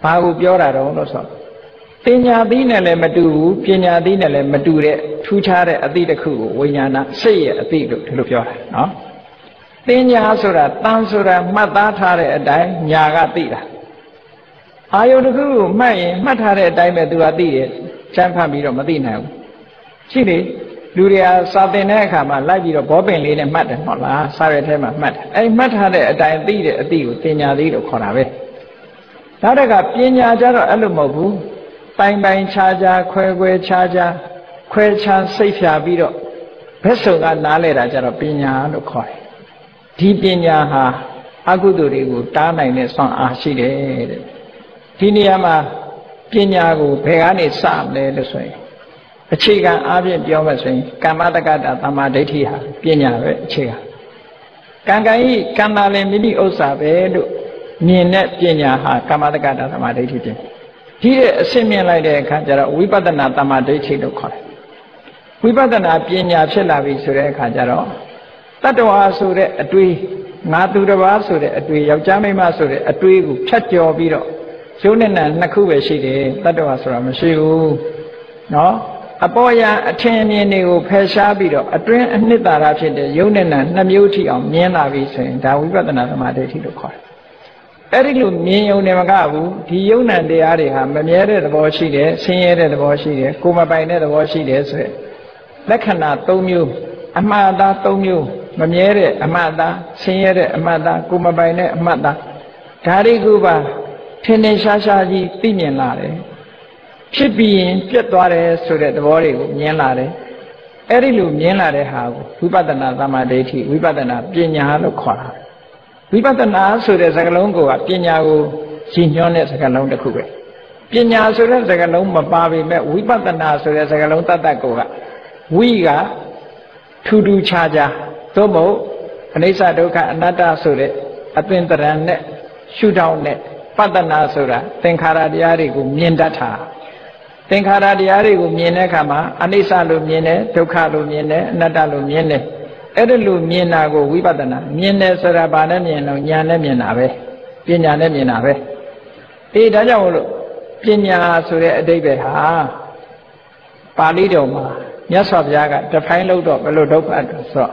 ဘာကိုပြောတာတော့လို့ဆိုပညာသီးနဲ့လည်းမတူဘူးပညာသီးနဲ့လည်းမတူတဲ့ထူးခြားတဲ့အသည့်တစ်ခုကိုဝိညာဏစိတ်ရဲ့အသည့်လို့ဒီလိုပြောတာနော်ပညာဆိုတာတန်ဆိုတာမှတ်သားထားတဲ့အတိုင်းညာကသိတာအာယုတစ်ခုကိုမှတ်ရင်မှတ်ထားတဲ့အတိုင်းပဲသူကသိတယ်စမ်းဖတ်ပြီးတော့မသိနိုင်ဘူးရှိလေလူတွေကစာသင်တဲ့အခါမှာလိုက်ပြီးတော့ဘောပင်လေးနဲ့မှတ်တယ်ဟုတ်လားစာရွက်ထဲမှာမှတ်တယ်အဲမှတ်ထားတဲ့အတိုင်းသိတဲ့အသည့်ကိုပညာသီးလို့ခေါ်တာပဲနောက်တစ်ခါပညာကြတော့အဲ့လိုမဟုတ်ဘူးပိုင်ပိုင်ခြားခြားခွဲခွဲခြားခြားခွဲခြားစိတ်ဖြာပြီးတော့ဘက်စုံကနားလဲတာကြတော့ပညာလို့ခေါ်တယ်ဒီပညာဟာအကုသိုလ်တွေကိုတားနိုင်တဲ့စွမ်းအားရှိတယ်တဲ့ဒီနေရာမှာပညာကိုဘယ်ကနေစမလဲလို့ဆိုရင်အခြေခံအားဖြင့်ပြောမှဆိုရင်ကမ္မတက္ကတာသမ္မာဒိဋ္ဌိဟာပညာပဲအခြေခံကံကံဤကံတာလည်းမိမိဥစ္စာပဲလို့မြင်တဲ့ပညာဟာကမ္မတက္ကတာသမ္မာဒိဋ္ဌိပြင်ဒီတဲ့အရှင်းမြင်လိုက်တဲ့အခါကျတော့ဝိပဿနာသမ္မာဒိဋ္ဌိလို့ခေါ်တယ်ဝိပဿနာပညာဖြစ်လာပြီဆိုတဲ့အခါကျတော့တတ္တဝါဆိုတဲ့အတွေးငါသူတစ်ပါးဆိုတဲ့အတွေးယောက်ျားမိန်းမဆိုတဲ့အတွေးကိုဖြတ်ကျော်ပြီးတော့ရုပ်နဲ့နာနှစ်ခုပဲရှိတယ်တတ္တဝါဆိုတာမရှိဘူးနော်အပေါ်ယံအထင်အမြင်တွေကိုဖယ်ရှားပြီးတော့အတွင်းအနှစ်သာရဖြစ်တဲ့ရုပ်နဲ့နာနှစ်မျိုးထိအောင်မြင်လာပြီဆိုရင်ဒါဝိပဿနာသမ္မာဒိဋ္ဌိလို့ခေါ်တယ်အဲ့ဒီလိုမြင်ုံနေမကဘူးဒီယုံနံတရားတွေဟာမမြဲတဲ့သဘောရှိတယ်ဆင်းရဲတဲ့သဘောရှိတယ်ကိုယ်မပိုင်တဲ့သဘောရှိတယ်ဆိုရယ်လက္ခဏာ၃မျိုးအမှားအသား၃မျိုးမမြဲတဲ့အမှားအသားဆင်းရဲတဲ့အမှားအသားကိုယ်မပိုင်တဲ့အမှားအသားဒါတွေကိုပါထင်ထင်ရှားရှားကြီးသိမြင်လာတယ်ဖြစ်ပြီးရင်ပြတ်သွားတယ်ဆိုတဲ့သဘောတွေကိုမြင်လာတယ်အဲ့ဒီလိုမြင်လာတဲ့ဟာကိုဝိပဿနာသမ္မာဒိဋ္ဌိဝိပဿနာပညာလို့ခေါ်တာဝိပဿနာဆိုတဲ့စကားလုံးကိုကပညာကိုရည်ညွှန်းတဲ့စကားလုံးတစ်ခုပဲပညာဆိုတဲ့စကားလုံးမပါပေမဲ့ဝိပဿနာဆိုတဲ့စကားလုံးတတ်တတ်ကိုကဝိကထူးထူးခြားခြားသို့မဟုတ်အနိစ္စဒုက္ခအနတ္တဆိုတဲ့အသင်္တရံနဲ့ရှုထောင့်နဲ့ပတ္တနာဆိုတာသင်္ခါရတရားတွေကိုမြင်တတ်တာသင်္ခါရတရားတွေကိုမြင်တဲ့အခါမှာအနိစ္စလို့မြင်တယ်ဒုက္ခလို့မြင်တယ်အနတ္တလို့မြင်တယ်အဲ့ဒါလို့မြင်တာကိုဝိပဿနာမြင်တယ်ဆိုတာဘာနဲ့မြင်တော့ဉာဏ်နဲ့မြင်တာပဲပညာနဲ့မြင်တာပဲအေးဒါကြောင့်မို့လို့ပညာဆိုတဲ့အဓိပ္ပာယ်ဟာပါဠိတော်မှာမြတ်စွာဘုရားကတဖိုင်းလို့တော့ဘယ်လိုဒုက္ခတော့ဆို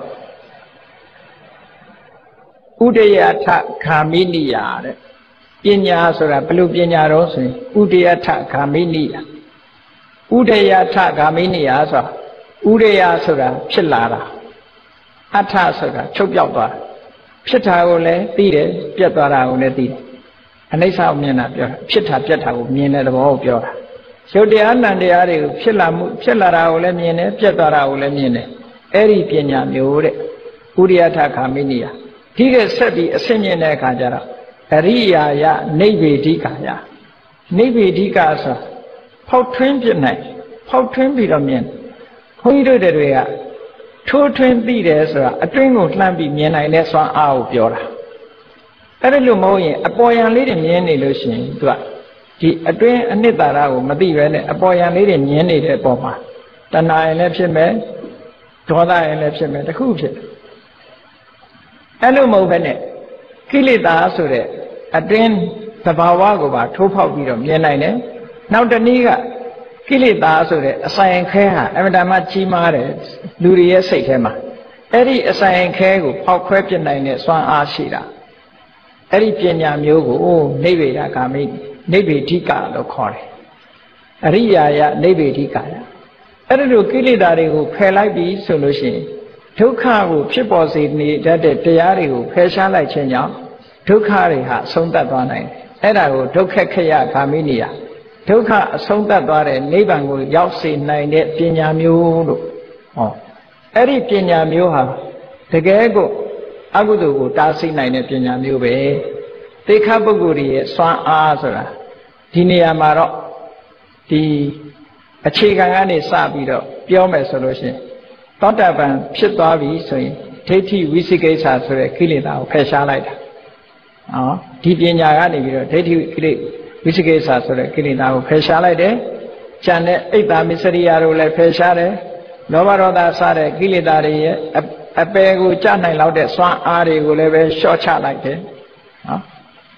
ဥဒယထခာမိနိယတဲ့ပညာဆိုတာဘယ်လိုပညာတော့ဆိုရင်ဥဒယထခာမိနိယဥဒယထခာမိနိယဆိုတာဥဒယဆိုတာဖြစ်လာတာအထဆိုတာချုပ်ပြောက်သွားဖြစ်တာကိုလည်းသိတယ်ပြတ်သွားတာကိုလည်းသိတယ်အနိစ္စကိုမြင်တာပြောတာဖြစ်တာပြတ်တာကိုမြင်တဲ့သဘောကိုပြောတာရုပ်တရားနာတရားတွေကိုဖြစ်လာမှုဖြစ်လာတာကိုလည်းမြင်တယ်ပြတ်သွားတာကိုလည်းမြင်တယ်အဲ့ဒီပညာမျိုးတဲ့ဥရိယထခာမိနိယဒီကဆက်ပြီးအဆင့်မြင့်တဲ့အခါကျတော့အရိယာယနိဗ္ဗေဒိကာယနိဗ္ဗေဒိကာဆိုဖောက်ထွင်းပြနိုင်ဖောက်ထွင်းပြီးတော့မြင်ဘုန်းကြီးတို့တွေကထိုးထွင်းသိတယ်ဆိုတာအတွင်းကိုလှမ်းပြီးမြင်နိုင်တဲ့စွမ်းအားကိုပြောတာအဲ့ဒါလို့မဟုတ်ရင်အပေါ်ယံလေးတွေမြင်နေလို့ရှိရင်သူကဒီအတွင်းအနှစ်သာရကိုမသိပဲနဲ့အပေါ်ယံလေးတွေမြင်နေတဲ့အပေါ်မှာတဏှာရင်လည်းဖြစ်မယ်ဒေါသရင်လည်းဖြစ်မယ်တခုဖြစ်အဲ့လိုမဟုတ်ပဲနဲ့ကိလေသာဆိုတဲ့အတွင်းသဘာဝကိုပါထိုးဖောက်ပြီးတော့မြင်နိုင်တယ်နောက်တနည်းကကိလေသာဆိုတဲ့အဆိုင်ခဲဟာအမှန်တမ်းကြီးမားတယ်လူတွေရဲ့စိတ်ထဲမှာအဲ့ဒီအဆိုင်ခဲကိုဖောက်ခွဲပြနိုင်တဲ့စွမ်းအားရှိတာအဲ့ဒီပညာမျိုးကိုနိဗ္ဗေဒဂါမိနိဗ္ဗေဒိကလို့ခေါ်တယ်အရိယာယနိဗ္ဗေဒိကာယအဲ့ဒီလိုကိလေသာတွေကိုဖယ်လိုက်ပြီဆိုလို့ရှိရင်ဒုက္ခကိုဖြစ်ပေါ်စေနေတတ်တဲ့တရားတွေကိုဖယ်ရှားလိုက်ခြင်းကြောင့်ဒုက္ခတွေဟာအဆုံးသတ်သွားနိုင်တယ်အဲ့ဒါကိုဒုက္ခခယဂါမိနိယဒုက္ခအဆုံးသတ်သွားတဲ့နိဗ္ဗာန်ကိုရောက်စေနိုင်တဲ့ပညာမျိုးလို့ဟောအဲ့ဒီပညာမျိုးဟာတကယ်ကိုအကုသိုလ်ကိုတားဆီးနိုင်တဲ့ပညာမျိုးပဲသိက္ခာပုဂ္ဂိုလ်ရဲ့စွမ်းအားဆိုတာဒီနေရာမှာတော့ဒီအခြေခံကနေစပြီးတော့ပြောမယ်ဆိုလို့ရှိရင်သောတာပန်ဖြစ်သွားပြီဆိုရင်ဒိဋ္ဌိဝိသိကိစ္စဆိုတဲ့ကိလေသာကိုဖယ်ရှားလိုက်တာဟောဒီပညာကနေပြီးတော့ဒိဋ္ဌိကိလေဝိသိကိစ္စဆိုတဲ့ကိလေသာကိုဖယ်ရှားလိုက်တယ်။ကျန်တဲ့အိတ်တာမစ္စရိယာတို့လည်းဖယ်ရှားတယ်။လောဘဒေါသစတဲ့ကိလေသာတွေရဲ့အပယ်ကိုကြနိုင်လောက်တဲ့စွမ်းအားတွေကိုလည်းပဲလျှော့ချလိုက်တယ်။နော်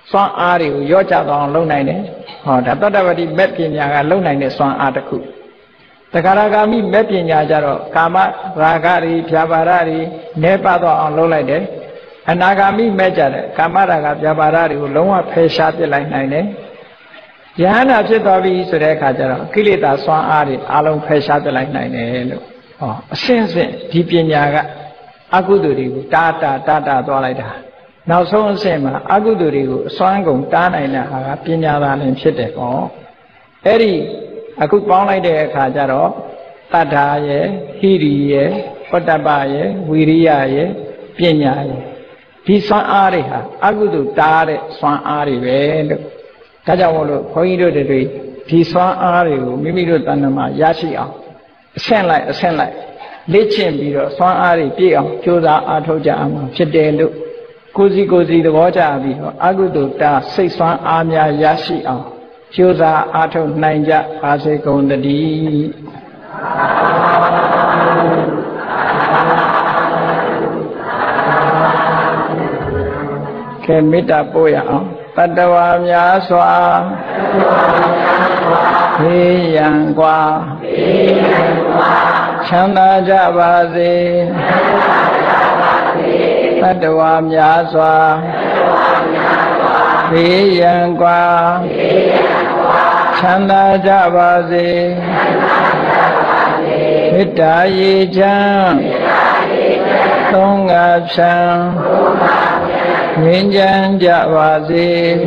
စွမ်းအားတွေကိုရောကြသွားအောင်လုပ်နိုင်တယ်ဟောဒါသောတာပတိမဲ့ပညာကလုပ်နိုင်တဲ့စွမ်းအားတစ်ခုတခါရဂါမိမဲ့ပညာကြတော့ကာမရာဂတွေဖြာပါဒတွေနဲပသွားအောင်လုပ်လိုက်တယ်အနာဂါမိမဲ့ကြတဲ့ကာမရာဂဖြာပါဒတွေကိုလုံးဝဖယ်ရှားပစ်လိုက်နိုင်တယ်ယဟနာဖြစ်သွားပြီဆိုတဲ့အခါကျတော့ကိလေသာစွမ်းအားတွေအလုံးဖယ်ရှားပစ်လိုက်နိုင်တယ်လို့ဟောအရှင်းရှင်းဒီပညာကအကုသိုလ်တွေကိုတားတာတားတာသွားလိုက်တာနောက်ဆုံးအဆင့်မှာအကုသိုလ်တွေကိုအစွမ်းကုန်တားနိုင်တဲ့ဟာကပညာသာလည်းဖြစ်တယ်ပေါ့အဲ့ဒီအခုပေါင်းလိုက်တဲ့အခါကျတော့တတ္ထာရဲ့ဟိရိရဲ့ပတ္တပရဲ့ဝီရိယရဲ့ပညာရဲ့ဒီစွမ်းအားတွေဟာအကုသိုလ်တားတဲ့စွမ်းအားတွေပဲလို့ဒါကြောင့်မို့လို့ခွန်ကြီးတို့တွေဒီစွမ်းအားတွေကိုမိမိတို့တဏ္ဍမှာရရှိအောင်အဆင့်လိုက်အဆင့်လိုက်လေ့ကျင့်ပြီးတော့စွမ်းအားတွေပြည့်အောင်ကြိုးစားအားထုတ်ကြအောင်ဖြစ်တယ်လို့ကိုယ်စီကိုယ်စီသဘောကျပြီးတော့အကုသိုလ်တားစိတ်စွမ်းအားများရရှိအောင်ကြိုးစားအားထုတ်နိုင်ကြပါစေကုန်သတည်းကဲမေတ္တာပို့ရအောင်တတ္တဝါများစွာဘေးရန်กว่าချမ်းသာကြပါစေတတ္တဝါများစွာဘေးရန်กว่าချမ်းသာကြပါစေမေတ္တာရေချမ်းသုံးငါဖြံငြိမ်းချမ်းကြပါစေ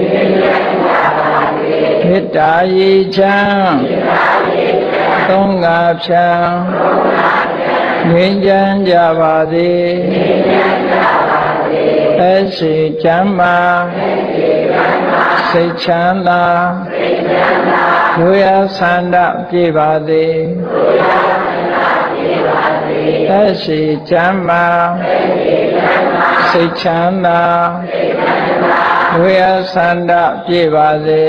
မေတ္တာရေချမ်းသုံးငါဖြံငြိမ်းချမ်းကြပါစေအရှိချမ်းမာစိတ်ချမ်းသာတို့ရဆန္ဒပြေပါစေအရှိချမ်းမာစိတ်ချမ်းသာတို့ရဆန္ဒပြေပါစေ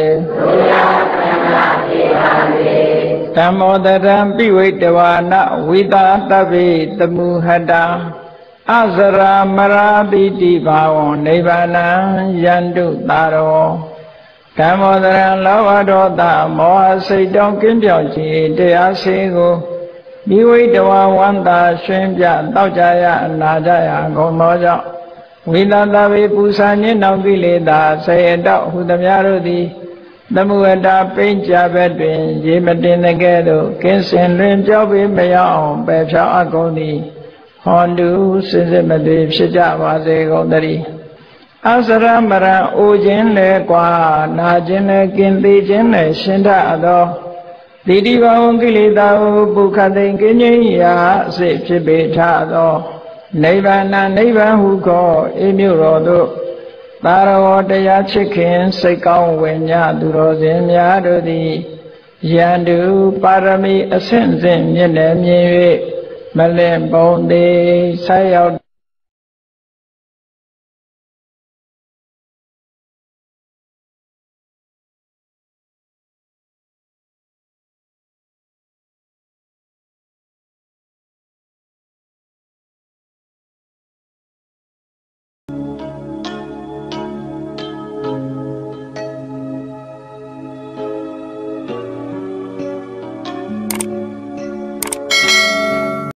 ဓမ္မောတရံပိဝိတဝါနဝိတာတဗ္ဗေတမုဟတာအစရာမရာတိတိဘာဝံနိဗ္ဗာနံယန္တုတာရောဓမ္မောတရံလောဘဒေါသမောဟစိတ်တောင်းကင်းပြောင်းခြင်းတရားစေကိုမိဝိတဝါဝန္တာရှင်ပြတောက်ကြရအနာကြရဂုံသောကြောင့်ဝိသတဝေပူဇာညင်းတော်ကိလေသာဆေရတောဟုသမျှတို့သည်သမုဝတ္တပိဉ္ကြဘက်တွင်ရေမတင်တဲ့ကဲ့သို့ကင်းစင်တွင်ကြောက်ပြီးမရောက်အောင်ပယ်ဖြောင်းအပ်ကုန်သည်ဟောတုစင်စစ်မသွေဖြစ်ကြပါစေကုန်သတည်းအစရမရံအိုခြင်းလဲကွာနာခြင်းလဲกินသေးခြင်းလဲရှင်ထသောတိတိဘဝကိလေသာဟုပုခသိင်ကင်းခြင်းရာအစိဖြစ်ပေထသောနိဗ္ဗာန်နိဗ္ဗာန်ဟုခေါ်အေးမြို့တော်သို့သာရောတရားချစ်ခင်စိတ်ကောင်းဝိညာသူတော်စင်များတို့သည်ယန္တုပါရမီအဆင့်ဆင့်မြင့်လည်းမြင်၍မလင့်ပုံသေးဆက်ရောက်